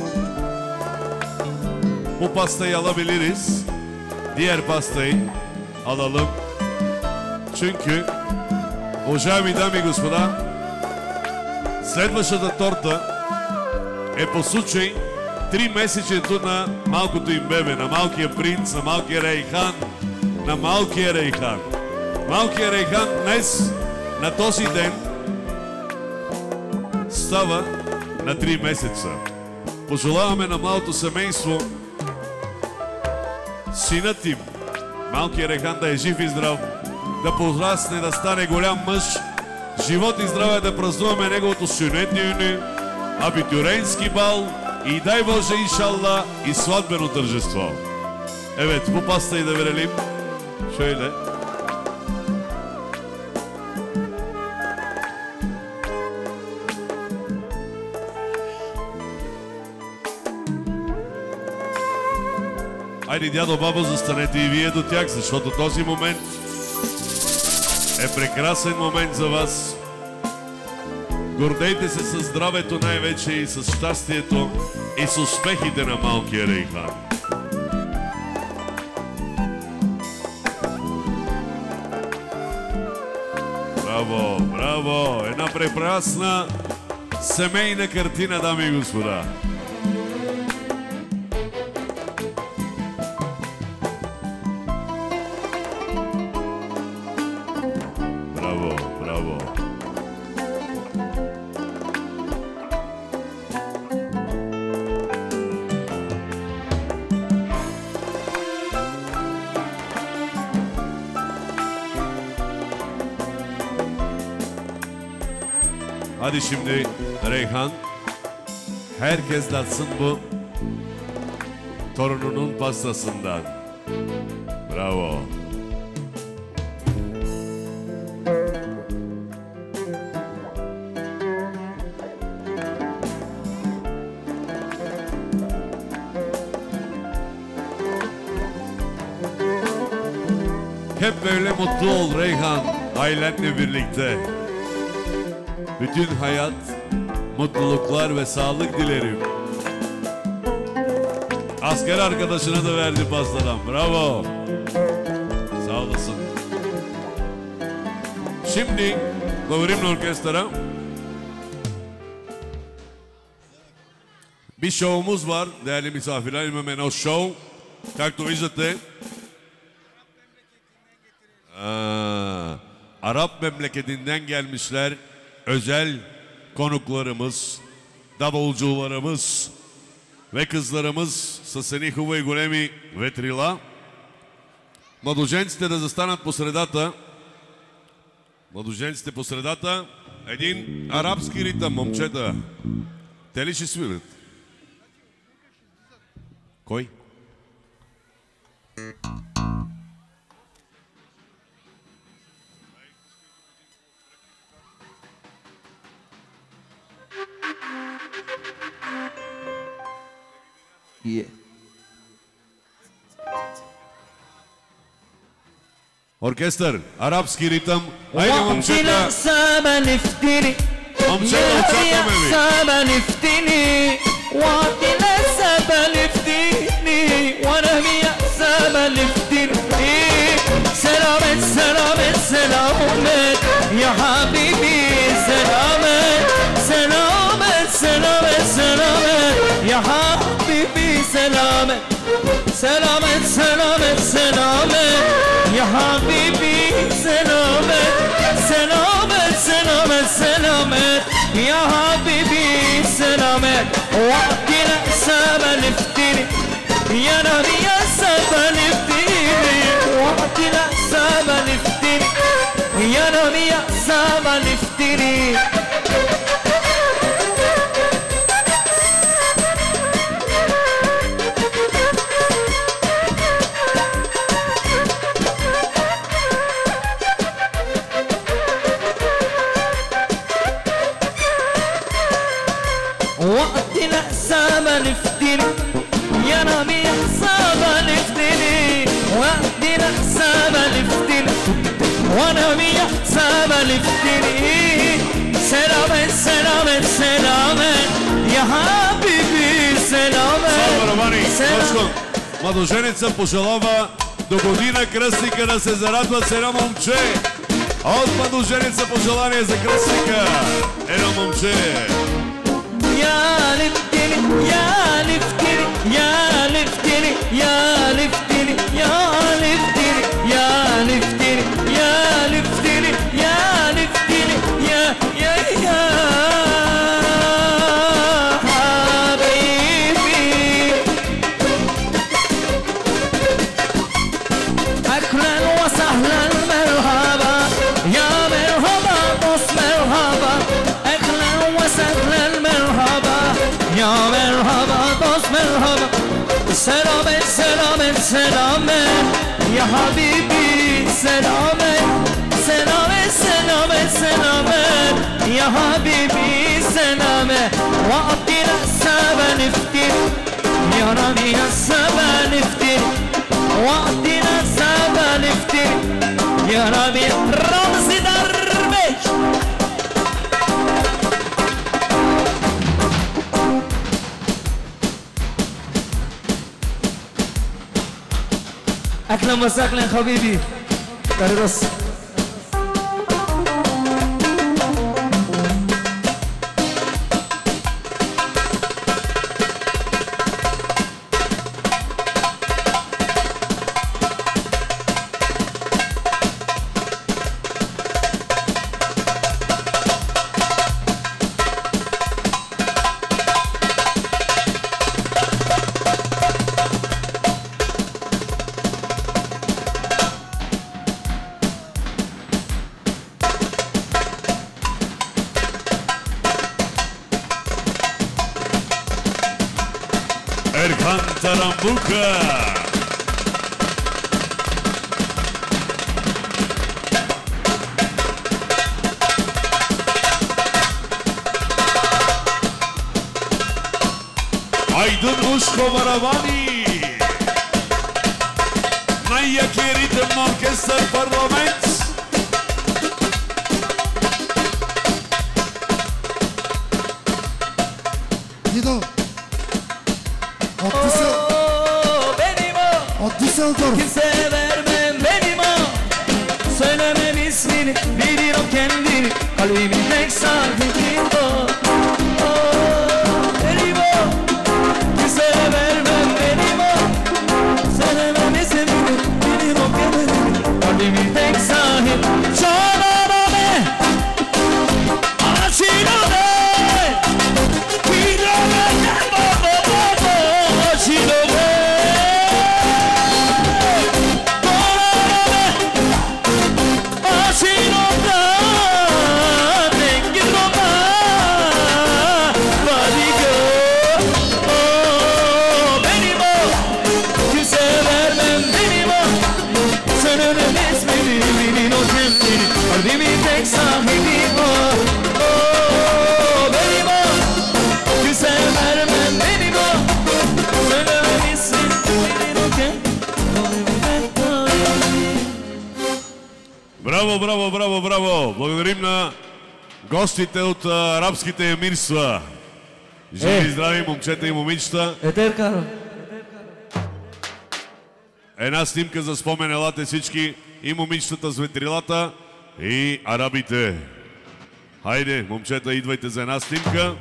bu pastayı alabiliriz. Diğer pastayı alalım. Çünkü уважаеми дами и господа, следващата торта е по случай 3-месечето на малкото им бебе, на малкия принц, на малкия Рейхан, на малкия Рейхан. Малкия Рейхан днес, на този ден, става на 3 месеца. Пожелаваме на малото семейство синът им, малкия Рейхан, да е жив и здрав, да порасне, да стане голям мъж, живот и здраве, да празнуваме неговото сюнетни, абитюренски бал, и дай Боже, иншалла, и сватбено тържество. Evet, bu pastayı da verelim. Şöyle. Айде, дядо, бабо, застанете и вие до тях, защото този момент е прекрасен момент за вас. Гордейте се със здравето най-вече и с щастието и с успехите на малкия Рейхан. Браво, браво! Една прекрасна семейна картина, дами и господа. Браво, браво! Hadi şimdi Reyhan, herkes tatsın bu torununun pastasından. Bravo. Hep böyle mutlu ol Reyhan, ailenle birlikte. Bütün hayat, mutluluklar ve sağlık dilerim. Asker arkadaşına da verdi pastadan. Bravo. Sağ olasın. Şimdi говорим на оркестъра. Bir şovumuz var değerli misafirler. İmam Eno Show. Както виждате. Arap memleketinden gelmişler. Özel konuklarımız, davulcularımız, Ve kızlarımız с едни хубави големи ветрила. Младоженците да застанат по средата. Младоженците по средата. Един арабски ритъм, момчета. Те ли ще свирят? Кой? Оркестър, арабски ритъм. Айде, момчета! Момчета, очакваме ви! سلامت سلامت سلامت يا حبيبي سلامت سلامت سلامت سلامت يا حبيبي سلامت سلامت سلامت سلامت يا حبيبي سلامت سلامت سلامت سلامت يا حبيبي سلامت وقتنا سبل افتني يا نبي يا سبل افتني وقتنا سبل افتني يا نبي يا سبل افتني وقتنا سبل افتني يا نبي سبل افتني وقتنا سبل افتني ونبي سبل افتني سلامت سلامت سلامت يا حبيبي سلامت Младоженица пожелава до година кръстника да се зарадва с едно момче. От младоженица пожелание за кръстника. Едно момче. يا لفتني يا لفتني يا لفتني يا لفتني يا لفتني يا لفتني يا لفتني يا لفتني يا حبيبي أهلا وسهلا مرحبا يا مرحبا بص مرحبا أهلا وسهلا مرحبا يا مرحبا بص مرحبا سلامت سلامت سلامت يا حبيبي سلامت سلامت سلامت سلامت يا حبيبي سلامت وقتنا سبل افتني يا ربي سبل افتني وقتنا سبل افتني يا ربي رمز دربش أهلا وسهلا حبيبي كارلوس Erkan Tarambuka. Aydın Uşko Varavani. Najjaki ritem orkester parlament. Dido. От Düsseldorf. Kimse vermem benim o söylemem ismini bilir o kendini kalbimin tek sahibi o benim o kimse vermem benim o söylemem ismini bilir o kendini kalbimin tek sahibi Çanarame Açiname Pirame Baba Baba tek sahibim o. Benim o, güzel vermem benim o. Söylememişsin bilirken. Браво, браво, браво, браво! Благодарим на гостите от арабските емирства. Живи и здрави, момчета и момичета. Етер Каро. Една снимка за спомен, елате всички, и момичетата с ветрилата, и арабите. Хайде, момчета, идвайте за една снимка.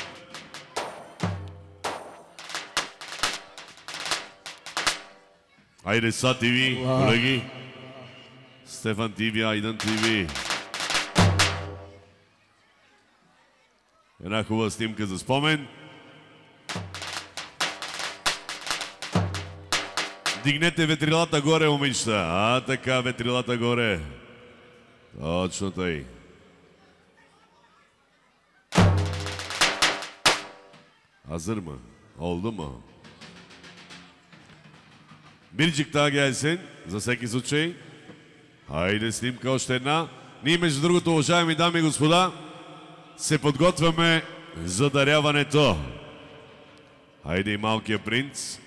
Хайде, СА ТВ, колеги. Стефан ТВ, Айдан ТВ. Една хубава снимка за спомен. Дигнете ветрилата горе, момичета. Така, ветрилата горе. Точно тъй. Hazır mı? Oldu mu? Biricik daha gelsin. За всеки случай. Хайде, снимка още една. Ние, между другото, уважаеми дами и господа, се подготвяме за даряването. Хайде и малкия принц.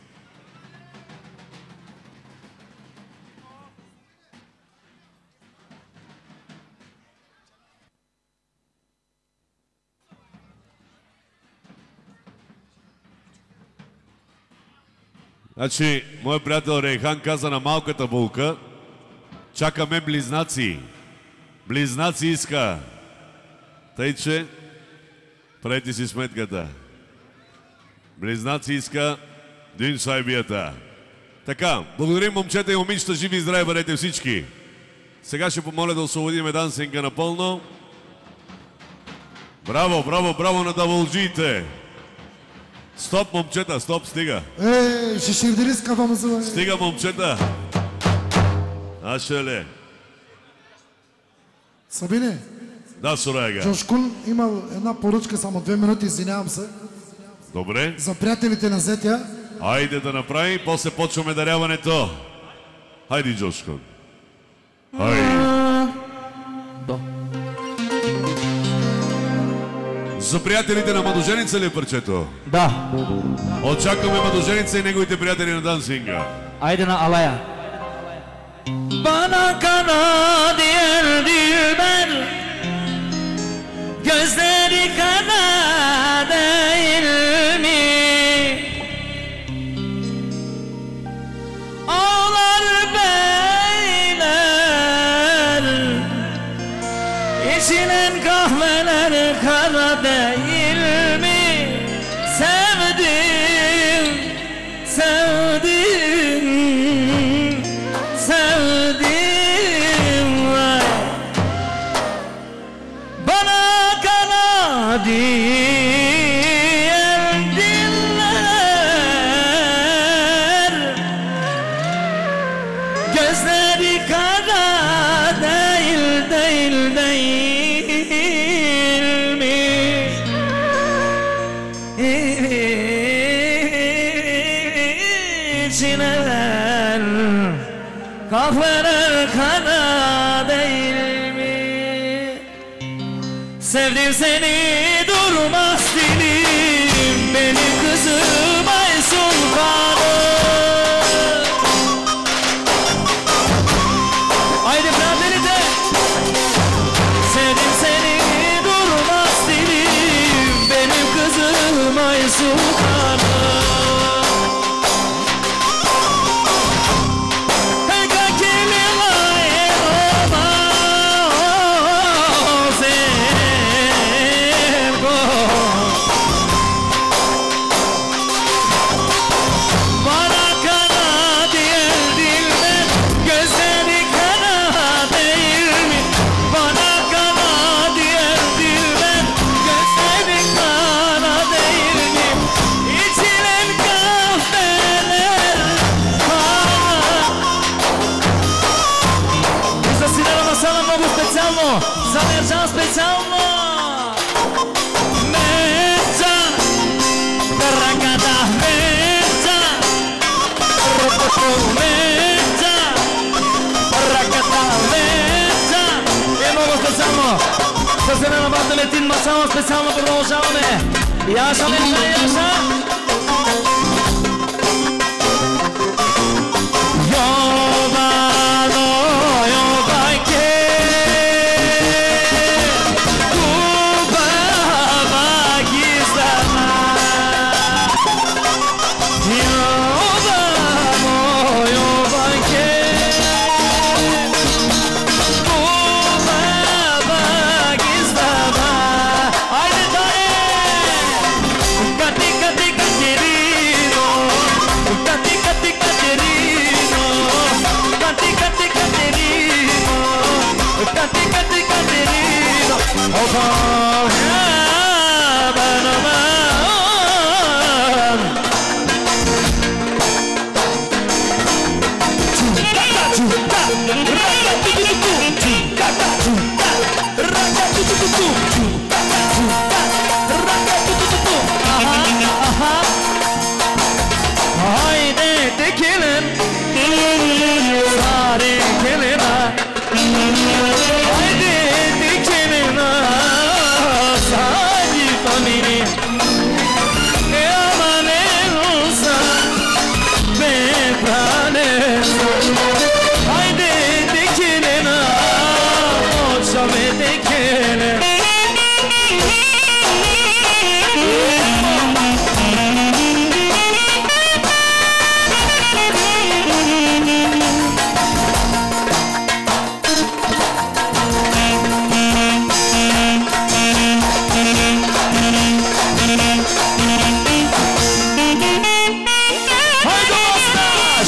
Значи, моят приятел Рейхан каза на малката булка, чакаме близнаци. Близнаци иска. Тъй, че правете си сметката. Близнаци иска дин сайбията. Така, благодарим, момчета и момичета, живи и здрави бъдете всички. Сега ще помоля да освободиме дансинга напълно. Браво, браво, браво на даволджиите. Стоп, момчета, стоп, стига. Şişirdiniz kafamızı. Стига, момчета. Шöyle. Sabine, Да, Сурайга. Coşkun имал една поръчка, само 2 минути, извинявам се. Добре. За приятелите на Зетя. Хайде да направим, после почваме даряването. Хайде, Джошкон. Хайде. За приятелите на Младоженица ли е парчето? Да. Очакваме Младоженица и неговите приятели на дансинга. Haydi na alaya. Bana kana diğer dilber, gözleri kana değil mi? Ağlar beyler, içilen kahveler kara değil mi? Sevdim, sevdim, sevdim vay. Bana kana diyen diller, gözleri kara değil, değil, değil mi? İçineler kahveler kana değil mi? Sevdim seni durmaz dilim, benim kızım ay sultanım. Haydi Fraterite. Sevdim seni durmaz dilim, benim kızım ay sultanım. Zamierzam specjalno Mecza Rakata Mecza Mecza Rakata Mecza Hemos специално. За се набавда Метин Мачало, специално продължаваме. Яша, Яша, Яша. Йовано, Йованке, Кубава гиздана. Йовано, Йованке, Кубава гиздана. Айде, дай! Кати, кати, Катерино, кати, кати, Катерино, кати, кати, Катерино, кати, кати, Катерино. Опа, банаман. Haydi dikilim, sari kelime. Haydi dikilim, sari famili. Aman olsa bepraneso. Haydi dikilim, oça ve dikilim. Haydi dostlar!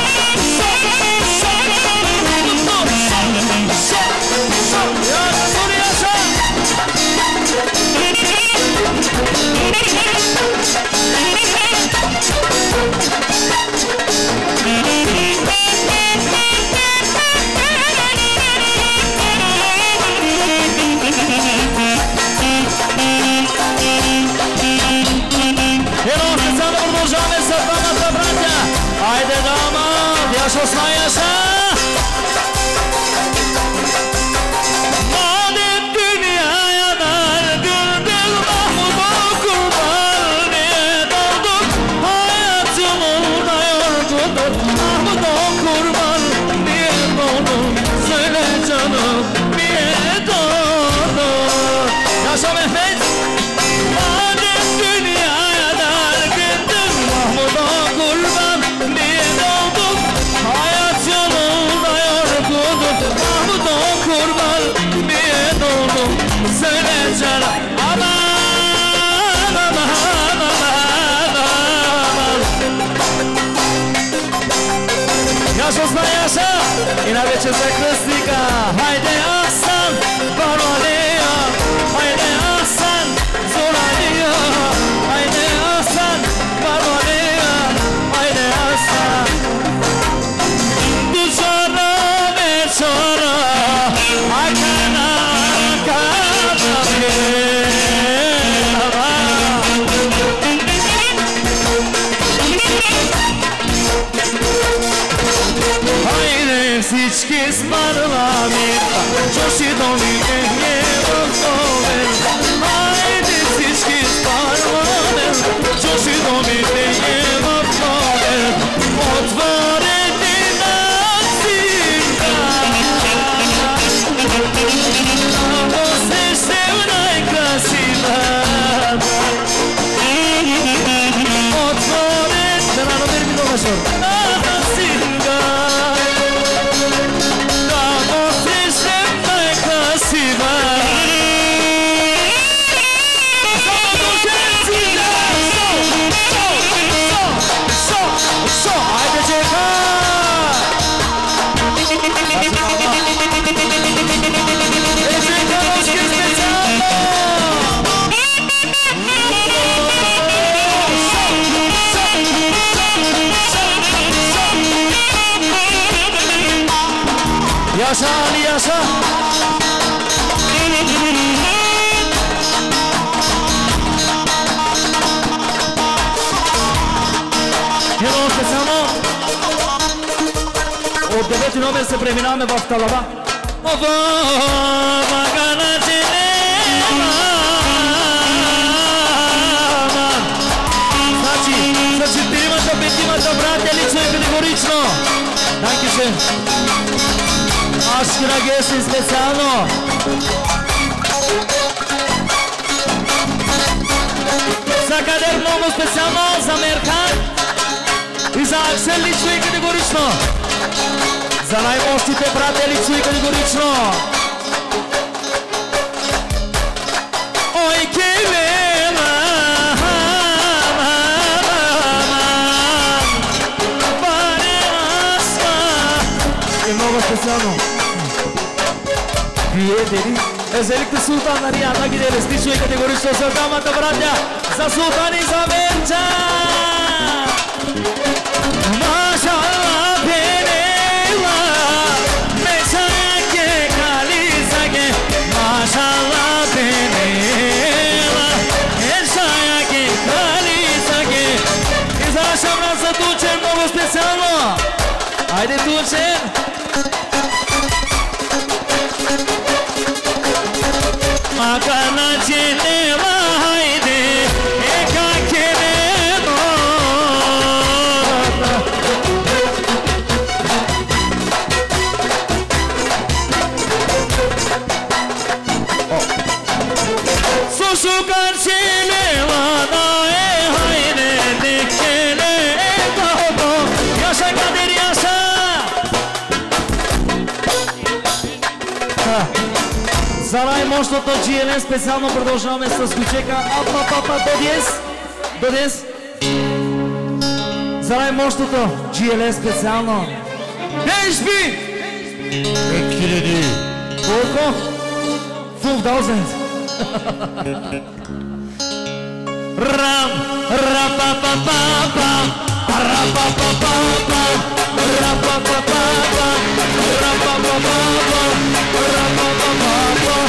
Едно специално продължаваме с двамата братя. Айде, дамът, Яша, Осман, Яша! Madem dünyaya dargındık, Mahmud'a kurban niye daldık? Hayatımda yorgunduk, Mahmud'a kurban niye dolduk? Söyle canım, niye dolduk? Yaşa Mehmet! Madem dünyaya dargındık, Mahmud'a kurban niye dolduk? Hayat yolunda yorgunduk, Mahmud'a kurban niye dolduk? Söyle canım, aman aman aman aman. Yaşa Osman, yaşa! Inače za Krstnika, hajde Ahsan, Barolija, hajde Ahsan, Zoranija, hajde Ahsan, Barolija, hajde Ahsan. Dušara večera, akana akana pjeva. Hajde всички с парламента, чоши до вике в овен. Хайде всички с парламента, чоши до вике в овен. Отворете нацията, ако се ще най-красива. Отворете, рано верби до нашор, нацията. Ако се ще най-красива. Айде, чека! Yaşa Ali, yaşa! Едно специално от 9 номер се преминаваме в Талаба. Боже! Ашки на гести специално! За Кадер много специално, за Мерхан и за Аксел лично и категорично! За най-мощните брате лично и категорично! Ой, кевела! И много специално! Приятели, özellikle sultanları yanına gideriz. Lично и категорично за дамата братя, за Султан и за Мерча! Maşallah beneyla, mesake kalizage. Maşallah beneyla, mesake kalizage. И завършвам нас за Тучен много специално. Айде Тучен! Макана чинела, хайде, ека кенено. Сушукан чинела, наe, хайде, декеле, ека хопо. Yaşa Kadir, yaşa! За най-мощното GLN специално продължаваме с ключека Апа до днес. За най-мощното GLN специално HB! Екиледи. Колко? Full thousand. Рам, рапапапапам, рапапапапам, рапапапапам, рапапапапам, рапапапапам.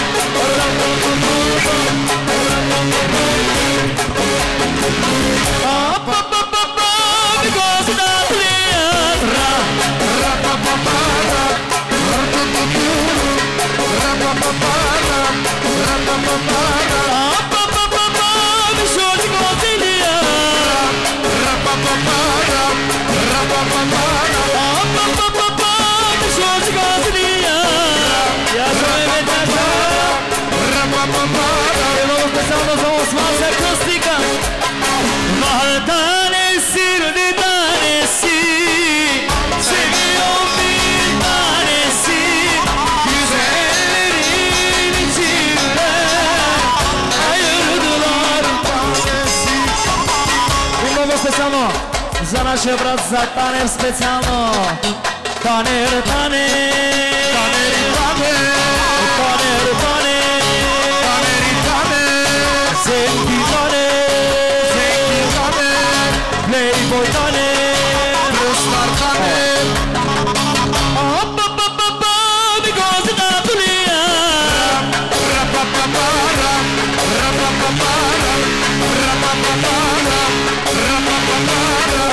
За нашия брат за Танер специално. Танер, Танер, Танер и Танер, Танер, Танер, Танер и Танер, Зенки Танер, Зенки Танер, Плейбой Танер, Рустар Танер. Апапапапа, because на Тулия. Рапапапара, рапапапара, рапапапара, рапапапара.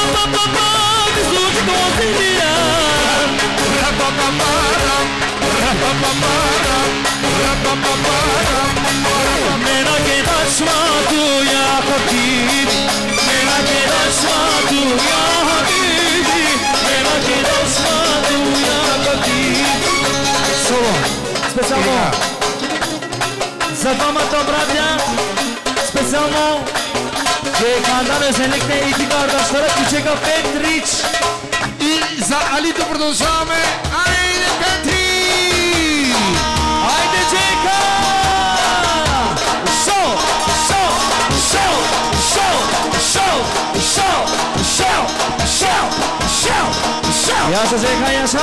Специално за двамата братя, специално Кандане Зеникне и ти кардашlara Küçeka Petriç. И за Алито продължаваме. Айде Петри! Айде Джека! Шоу! Шоу! Шоу! Шоу! Шоу! Шоу! Шоу! Шоу! Шоу! Шоу! Яша Джека, Яша!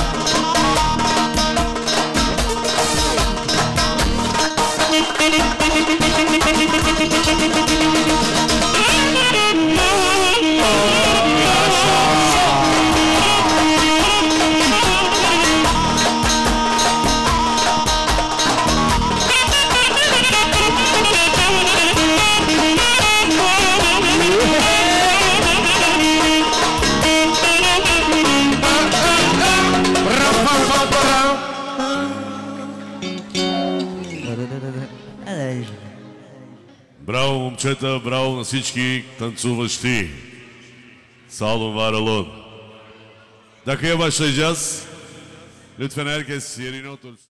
Браво, момчета, браво на всички танцуващи. Салон Варалон. Dakikaya başlayacağız. Lütfen herkes yerine otursun.